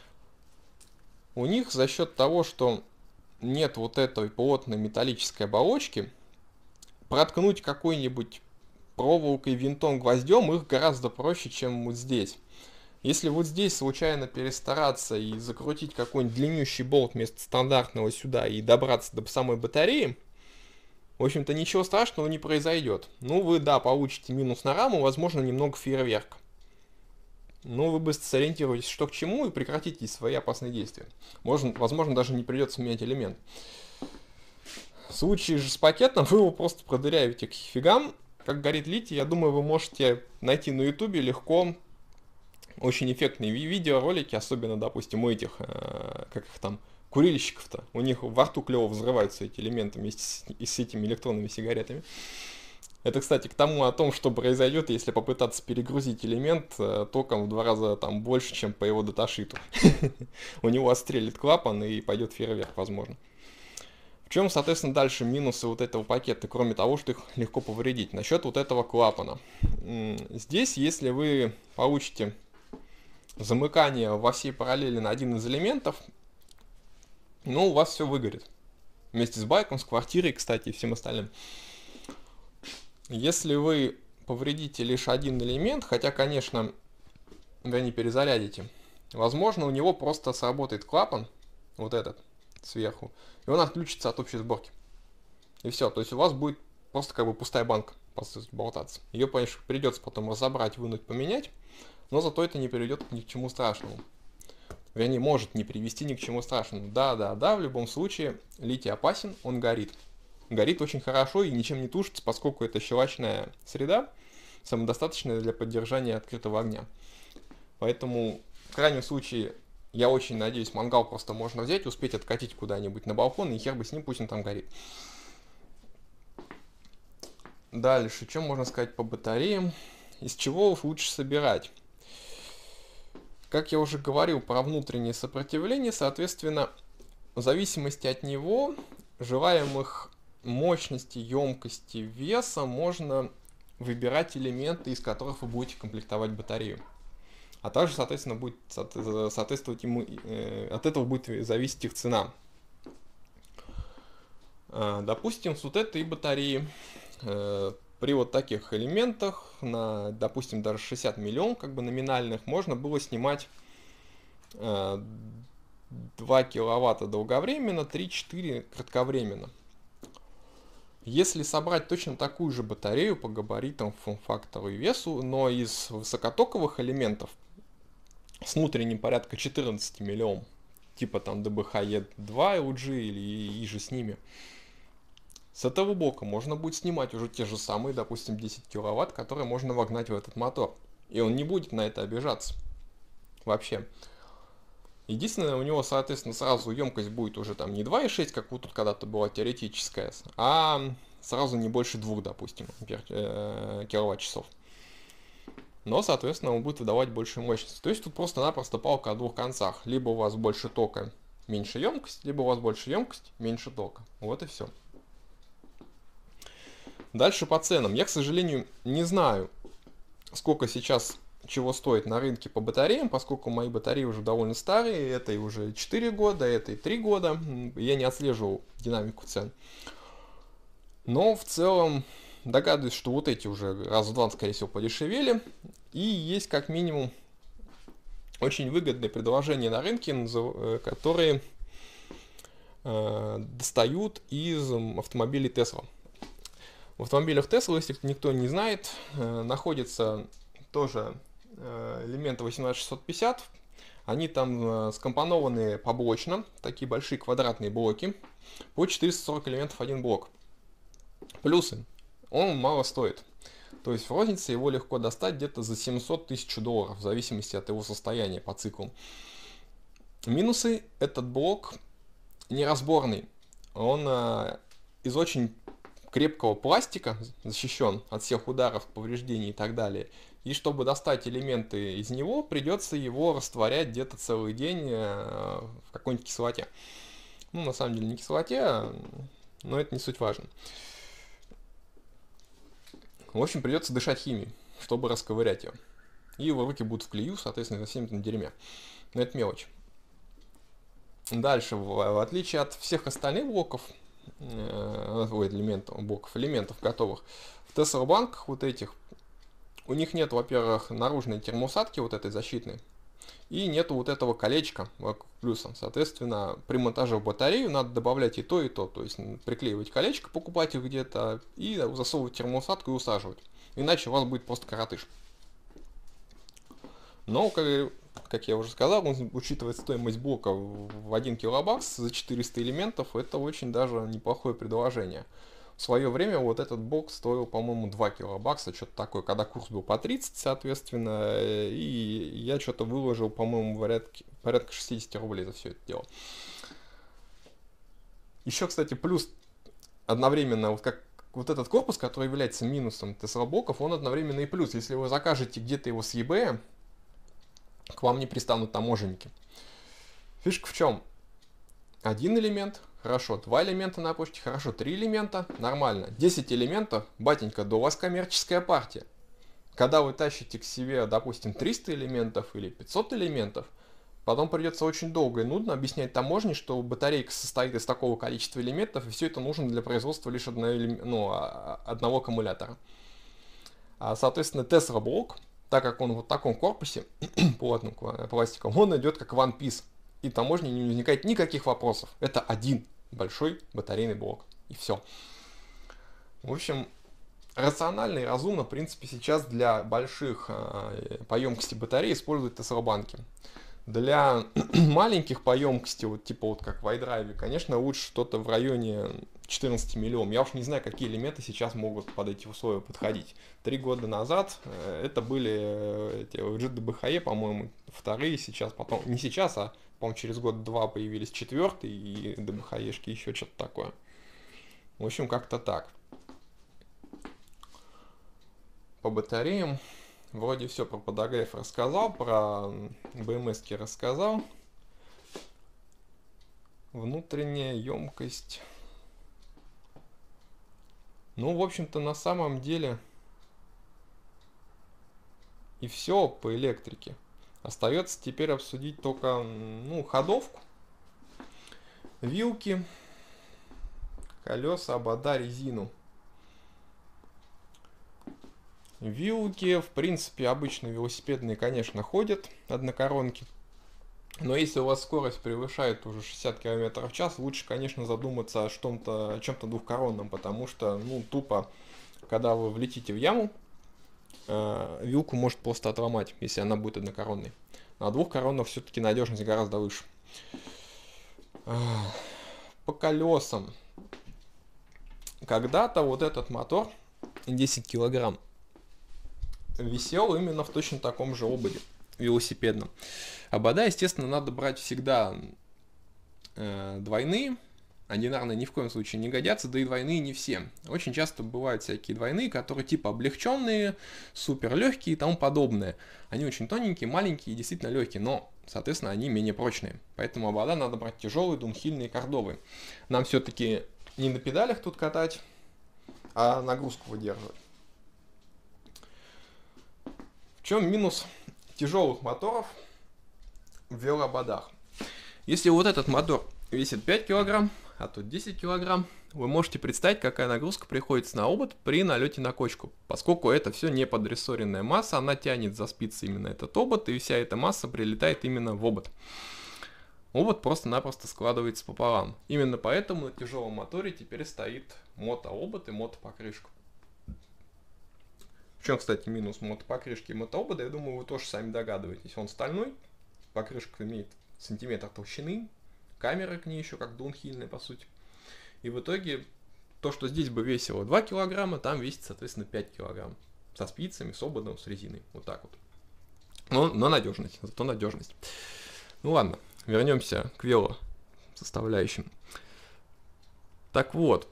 У них за счет того, что нет вот этой плотной металлической оболочки, проткнуть какой-нибудь проволокой, винтом, гвоздем их гораздо проще, чем вот здесь. Если вот здесь случайно перестараться и закрутить какой-нибудь длиннющий болт вместо стандартного сюда и добраться до самой батареи, в общем-то ничего страшного не произойдет. Ну вы, да, получите минус на раму, возможно, немного фейерверка. Но вы быстро сориентируетесь, что к чему, и прекратите свои опасные действия. Можно, возможно, даже не придется менять элемент. В случае же с пакетом вы его просто продырявите к фигам. Как горит литий, я думаю, вы можете найти на ютубе легко очень эффектные видеоролики, особенно, допустим, у этих, э, как их там, курильщиков-то. У них во рту клево взрываются эти элементы вместе с, с этими электронными сигаретами. Это, кстати, к тому о том, что произойдет, если попытаться перегрузить элемент э, током в два раза там больше, чем по его даташиту. У него отстрелит клапан и пойдет фейерверк, возможно. В чем, соответственно, дальше минусы вот этого пакета, кроме того, что их легко повредить? Насчет вот этого клапана. Здесь, если вы получите замыкание во всей параллели на один из элементов, ну, у вас все выгорит. Вместе с байком, с квартирой, кстати, и всем остальным. Если вы повредите лишь один элемент, хотя, конечно, вы не перезарядите, возможно, у него просто сработает клапан, вот этот, сверху, и он отключится от общей сборки. И все, то есть у вас будет просто как бы пустая банка болтаться. Ее, конечно, придется потом разобрать, вынуть, поменять, но зато это не приведет ни к чему страшному. Вернее, может не привести ни к чему страшному. Да, да, да, в любом случае, литий опасен, он горит. Горит очень хорошо и ничем не тушится, поскольку это щелочная среда, самодостаточная для поддержания открытого огня. Поэтому, в крайнем случае, я очень надеюсь, мангал просто можно взять, успеть откатить куда-нибудь на балкон, и хер бы с ним, пусть он там горит. Дальше, что можно сказать по батареям? Из чего лучше собирать? Как я уже говорил про внутреннее сопротивление, соответственно, в зависимости от него, желаемых мощности, емкости, веса, можно выбирать элементы, из которых вы будете комплектовать батарею. А также, соответственно, будет соответствовать ему, э, от этого будет зависеть их цена. Э, допустим, с вот этой батареи э, при вот таких элементах, на, допустим, даже шестьдесят миллионов как бы номинальных, можно было снимать э, два киловатта долговременно, три-четыре кратковременно. Если собрать точно такую же батарею по габаритам, форм-фактору и весу, но из высокотоковых элементов с внутренним порядка четырнадцать миллионов, типа там ди би эйч и два эл джи или и же с ними, с этого блока можно будет снимать уже те же самые, допустим, десять киловатт, которые можно вогнать в этот мотор. И он не будет на это обижаться. Вообще. Единственное, у него, соответственно, сразу емкость будет уже там не два и шесть, как вот тут когда-то была теоретическая, а сразу не больше двух, допустим, киловатт-часов. Но, соответственно, он будет выдавать большую мощность. То есть тут просто-напросто палка о двух концах. Либо у вас больше тока, меньше емкость, либо у вас больше емкость, меньше тока. Вот и все. Дальше по ценам. Я, к сожалению, не знаю, сколько сейчас чего стоит на рынке по батареям, поскольку мои батареи уже довольно старые, этой уже четыре года, этой три года, я не отслеживал динамику цен. Но в целом догадываюсь, что вот эти уже раз в два, скорее всего, подешевели, и есть как минимум очень выгодные предложения на рынке, которые э, достают из автомобилей Tesla. В автомобилях Tesla, если никто не знает, э, находится тоже элементы восемнадцать шестьсот пятьдесят, они там скомпонованы побочно, такие большие квадратные блоки, по четыреста сорок элементов один блок. Плюсы, он мало стоит, то есть в рознице его легко достать где-то за семьсот тысяч долларов, в зависимости от его состояния по циклу. Минусы, этот блок неразборный, он из очень крепкого пластика защищен от всех ударов, повреждений и так далее. И чтобы достать элементы из него, придется его растворять где-то целый день в какой-нибудь кислоте. Ну, на самом деле не кислоте, но это не суть важно. В общем, придется дышать химией. чтобы расковырять ее. И руки будут в клею, соответственно, совсем на дерьме. Но это мелочь. Дальше, в, в отличие от всех остальных блоков, э, ой, элементов, блоков, элементов готовых, в Тесла-банках вот этих, у них нет, во-первых, наружной термоусадки вот этой защитной, и нету вот этого колечка вокруг плюса. Соответственно, при монтаже в батарею надо добавлять и то, и то. То есть приклеивать колечко, покупать их где-то, и засовывать термоусадку и усаживать. Иначе у вас будет просто коротыш. Но, как, как я уже сказал, он учитывает стоимость блока в один килобакс за четыреста элементов, это очень даже неплохое предложение. В свое время вот этот блок стоил, по-моему, два килобакса, что-то такое, когда курс был по тридцать, соответственно, и я что-то выложил, по-моему, порядка, порядка шестьдесят рублей за все это дело. Еще, кстати, плюс одновременно, вот как вот этот корпус, который является минусом Тесла-блоков, он одновременно и плюс. Если вы закажете где-то его с eBay, к вам не пристанут таможенники. Фишка в чем? Один элемент, хорошо, два элемента на почте, хорошо, три элемента, нормально. десять элементов, батенька, да у вас коммерческая партия. Когда вы тащите к себе, допустим, триста элементов или пятьсот элементов, потом придется очень долго и нудно объяснять таможне, что батарейка состоит из такого количества элементов, и все это нужно для производства лишь одного, ну, одного аккумулятора. А, соответственно, Tesla-блок, так как он вот в таком корпусе, плотным пластиком, он идет как One Piece. И таможне не возникает никаких вопросов. Это один большой батарейный блок. И все. В общем, рационально и разумно, в принципе, сейчас для больших э, по емкости батарей используют Тесла-банки. Для маленьких по емкости, вот типа вот как в iDrive, конечно, лучше что-то в районе четырнадцати миллионов. Я уж не знаю, какие элементы сейчас могут под эти условия подходить. Три года назад э, это были э, эти джи ди би эйч и, по-моему, вторые сейчас, потом, не сейчас, а по-моему, через год-два появились четвертый и ди би эйч и-шки, еще что-то такое. В общем, как-то так. По батареям вроде все про подогрев рассказал, про би эм эс-ки рассказал. Внутренняя емкость. Ну, в общем-то, на самом деле и все по электрике. Остается теперь обсудить только, ну, ходовку, вилки, колеса, обода, резину. Вилки, в принципе, обычно велосипедные, конечно, ходят, однокоронки. Но если у вас скорость превышает уже шестьдесят километров в час, лучше, конечно, задуматься о чем-то, о чем-то двухкоронном, потому что, ну, тупо, когда вы влетите в яму, э, вилку может просто отломать, если она будет однокоронной. На двухкоронных все-таки надежность гораздо выше. По колесам. Когда-то вот этот мотор десять килограмм висел именно в точно таком же ободе велосипедном. Обода, естественно, надо брать всегда э, двойные. Одинарные ни в коем случае не годятся, да и двойные не все. Очень часто бывают всякие двойные, которые типа облегченные, супер легкие и тому подобное. Они очень тоненькие, маленькие и действительно легкие, но, соответственно, они менее прочные. Поэтому обода надо брать тяжелые, дунхильные, кордовые. Нам все-таки не на педалях тут катать, а нагрузку выдерживать. В чем минус тяжелых моторов в велоободах? Если вот этот мотор весит пять килограмм, а тут десять килограмм, вы можете представить, какая нагрузка приходится на обод при налете на кочку. Поскольку это все не подрессоренная масса, она тянет за спицы именно этот обод, и вся эта масса прилетает именно в обод. Обод просто-напросто складывается пополам. Именно поэтому на тяжелом моторе теперь стоит мотообод и мотопокрышка. В чем, кстати, минус мотопокрышки и мотообода, я думаю, вы тоже сами догадываетесь. Он стальной, покрышка имеет сантиметр толщины, камера к ней еще как дунхильная, по сути. И в итоге то, что здесь бы весило два килограмма, там весит, соответственно, пять килограмм. Со спицами, с ободом, с резиной. Вот так вот. Но, но надежность, зато надежность. Ну ладно, вернемся к вело составляющим. Так вот,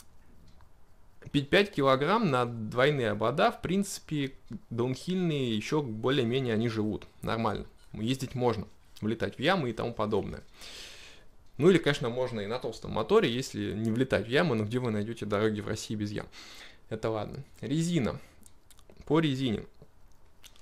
пять килограмм на двойные обода, в принципе, даунхильные еще более-менее они живут. Нормально. Ездить можно. Влетать в ямы и тому подобное. Ну или, конечно, можно и на толстом моторе, если не влетать в ямы, но где вы найдете дороги в России без ям. Это ладно. Резина. По резине.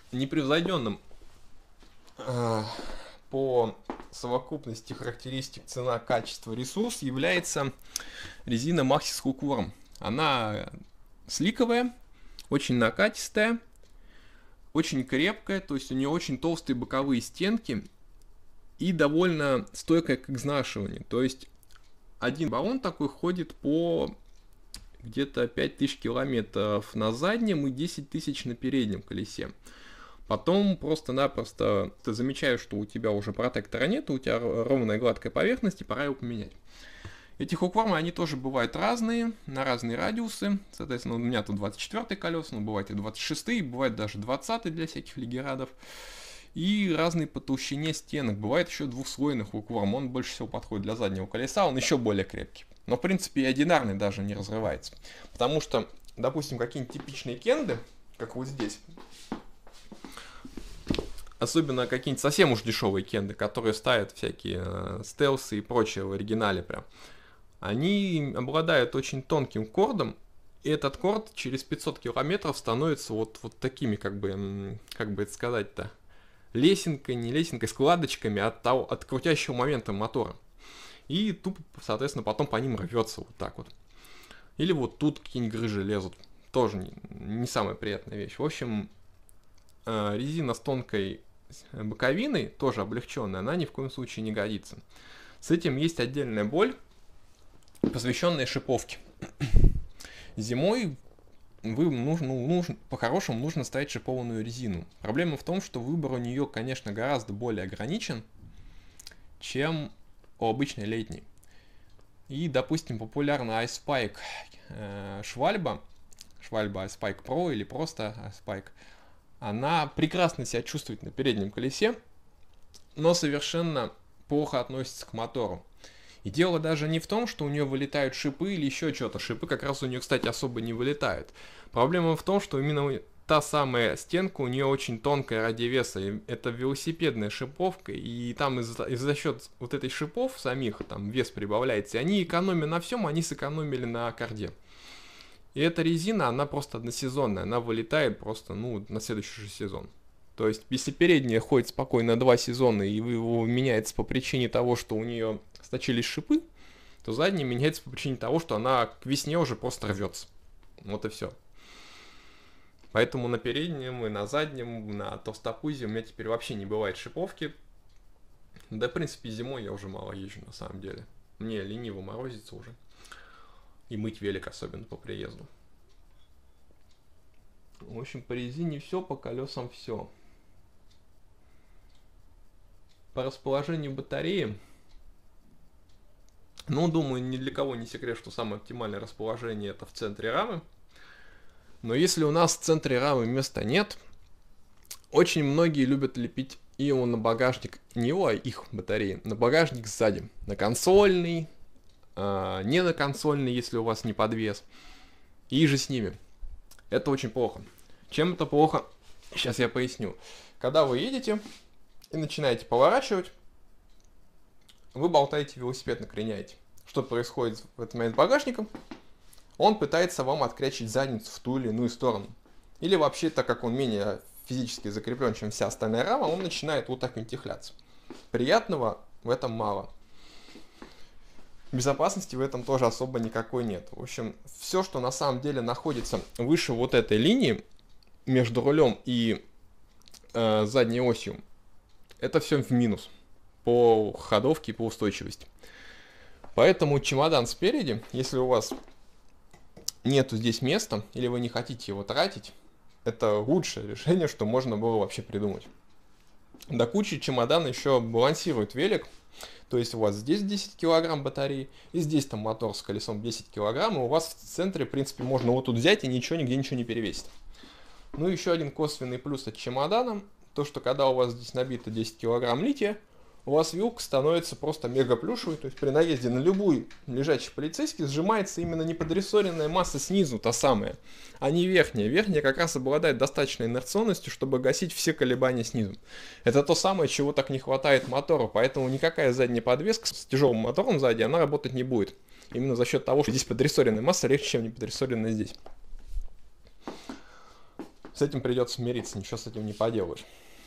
непревзойденным э, по совокупности характеристик цена, качество, ресурс является резина Maxxis Hookworm. Она сликовая, очень накатистая, очень крепкая, то есть у нее очень толстые боковые стенки и довольно стойкая к изнашиванию. То есть один баллон такой ходит по где-то пять тысяч километров на заднем и десять тысяч на переднем колесе. Потом просто-напросто ты замечаешь, что у тебя уже протектора нет, у тебя ровная гладкая поверхность, и пора его поменять. Эти хуквормы, они тоже бывают разные, на разные радиусы. Соответственно, у меня тут двадцать четвёртые колеса, но бывает и двадцать шестые, бывает даже двадцатые для всяких легерадов. И разные по толщине стенок. Бывает еще двухслойный хукворм, он больше всего подходит для заднего колеса, он еще более крепкий. Но, в принципе, и одинарный даже не разрывается. Потому что, допустим, какие-нибудь типичные кенды, как вот здесь, особенно какие-нибудь совсем уж дешевые кенды, которые ставят всякие э, стелсы и прочее в оригинале прям, они обладают очень тонким кордом, и этот корд через пятьсот километров становится вот, вот такими, как бы, как бы это сказать-то, лесенкой, не лесенкой, складочками от, того, от крутящего момента мотора. И тупо, соответственно, потом по ним рвется вот так вот. Или вот тут какие-нибудь грыжи лезут. Тоже не, не самая приятная вещь. В общем, э, резина с тонкой боковиной, тоже облегченная, она ни в коем случае не годится. С этим есть отдельная боль, посвященная шиповке. Зимой вы нужно, нужно, по-хорошему нужно ставить шипованную резину. Проблема в том, что выбор у нее, конечно, гораздо более ограничен, чем у обычной летней. И, допустим, популярная iSpike э, Швальба, Швальба iSpike Pro или просто iSpike, она прекрасно себя чувствует на переднем колесе, но совершенно плохо относится к мотору. И дело даже не в том, что у нее вылетают шипы или еще что-то. Шипы как раз у нее, кстати, особо не вылетают. Проблема в том, что именно та самая стенка у нее очень тонкая ради веса. И это велосипедная шиповка, и там из-за, из-за счет вот этой шипов самих там вес прибавляется. И они, экономя на всем, они сэкономили на корде. И эта резина, она просто односезонная, она вылетает просто, ну, на следующий же сезон. То есть, если передняя ходит спокойно два сезона, и его меняется по причине того, что у нее сточились шипы, то задняя меняется по причине того, что она к весне уже просто рвется. Вот и все. Поэтому на переднем и на заднем, на толстопузе у меня теперь вообще не бывает шиповки. Да, в принципе, зимой я уже мало езжу, на самом деле. Мне лениво морозится уже. И мыть велик, особенно по приезду. В общем, по резине все, по колесам все. По расположению батареи, ну, думаю, ни для кого не секрет, что самое оптимальное расположение это в центре рамы. Но если у нас в центре рамы места нет, очень многие любят лепить его на багажник, не его, а их батареи, на багажник сзади, на консольный, э, не на консольный, если у вас не подвес, и же с ними. Это очень плохо. Чем это плохо? Сейчас я поясню. Когда вы едете и начинаете поворачивать, вы болтаете велосипед, накреняете. Что происходит в этот момент с багажником? Он пытается вам открячить задницу в ту или иную сторону. Или вообще, так как он менее физически закреплен, чем вся остальная рама, он начинает вот так винтихляться. Приятного в этом мало. Безопасности в этом тоже особо никакой нет. В общем, все, что на самом деле находится выше вот этой линии, между рулем и э, задней осью, это все в минус по ходовке и по устойчивости. Поэтому чемодан спереди, если у вас нету здесь места, или вы не хотите его тратить, это лучшее решение, что можно было вообще придумать. До кучи чемодан еще балансирует велик. То есть у вас здесь десять килограмм батареи, и здесь там мотор с колесом десять килограмм, и у вас в центре, в принципе, можно вот тут взять и ничего, нигде ничего не перевесить. Ну, еще один косвенный плюс от чемодана, то, что когда у вас здесь набито десять килограмм лития, у вас вилка становится просто мега плюшевой, то есть при наезде на любой лежачий полицейский сжимается именно не подрессоренная масса снизу, та самая, а не верхняя. Верхняя как раз обладает достаточной инерционностью, чтобы гасить все колебания снизу. Это то самое, чего так не хватает мотору, поэтому никакая задняя подвеска с тяжелым мотором сзади, она работать не будет. Именно за счет того, что здесь подрессоренная масса легче, чем не подрессоренная здесь. с этим придется смириться, ничего с этим не поделаешь.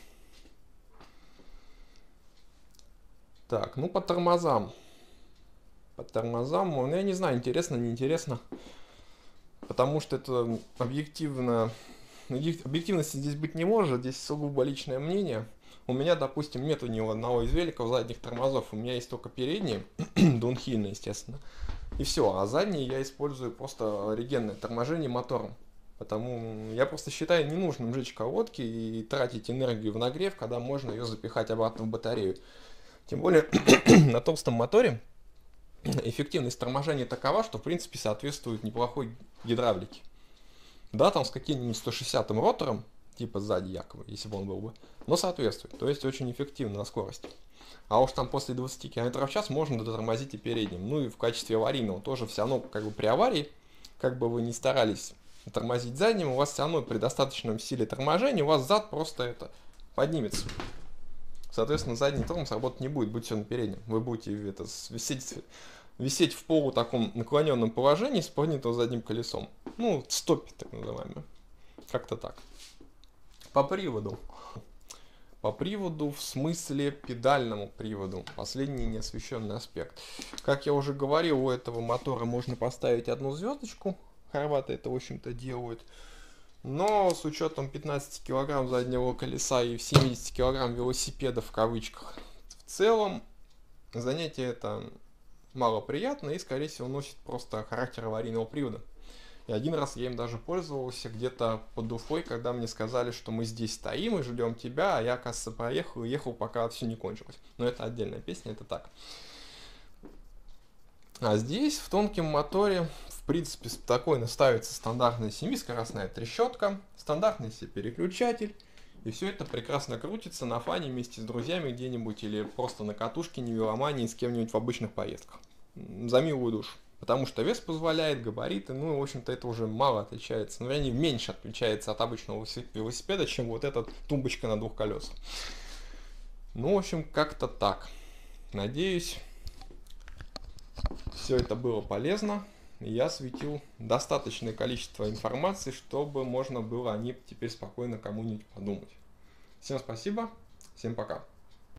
Так, ну по тормозам. По тормозам, ну я не знаю, интересно, неинтересно. Потому что это объективно... Объективности здесь быть не может, здесь сугубо личное мнение. У меня, допустим, нету ни одного из великов задних тормозов, у меня есть только передние, даунхильные, естественно. И все, а задние я использую просто регенное торможение мотором. Потому я просто считаю ненужным жечь колодки и тратить энергию в нагрев, когда можно ее запихать обратно в батарею. Тем более на толстом моторе эффективность торможения такова, что в принципе соответствует неплохой гидравлике. Да, там с каким-нибудь сто шестидесятым ротором, типа сзади якобы, если бы он был бы, но соответствует, то есть очень эффективно на скорости. А уж там после двадцати километров в час можно дотормозить и передним. Ну и в качестве аварийного тоже все равно, как бы при аварии, как бы вы ни старались тормозить задним, у вас все равно при достаточном силе торможения, у вас зад просто это поднимется. Соответственно, задний тормоз работать не будет, будет все на переднем. Вы будете это, висеть, висеть в полу таком наклоненном положении с поднятым задним колесом. Ну, стопе так называемое. Как-то так. По приводу. По приводу в смысле педальному приводу. Последний неосвещенный аспект. Как я уже говорил, у этого мотора можно поставить одну звездочку. Хорваты это, в общем-то, делают. Но с учетом пятнадцати килограмм заднего колеса и семидесяти килограмм велосипеда в кавычках, в целом занятие это малоприятно и, скорее всего, носит просто характер аварийного привода. И один раз я им даже пользовался где-то под Уфой, когда мне сказали, что мы здесь стоим и ждем тебя, а я, оказывается, проехал и ехал, пока все не кончилось. Но это отдельная песня, это так. А здесь в тонком моторе, в принципе, спокойно ставится стандартная семискоростная трещотка, стандартный себе переключатель, и все это прекрасно крутится на фане вместе с друзьями где-нибудь или просто на катушке, не веломании, с кем-нибудь в обычных поездках. За милую душу. Потому что вес позволяет, габариты, ну, в общем-то, это уже мало отличается. Но они меньше отличается от обычного велосипеда, чем вот эта тумбочка на двух колесах. Ну, в общем, как-то так. Надеюсь, все это было полезно. Я осветил достаточное количество информации, чтобы можно было о ней теперь спокойно кому-нибудь подумать. Всем спасибо, всем пока.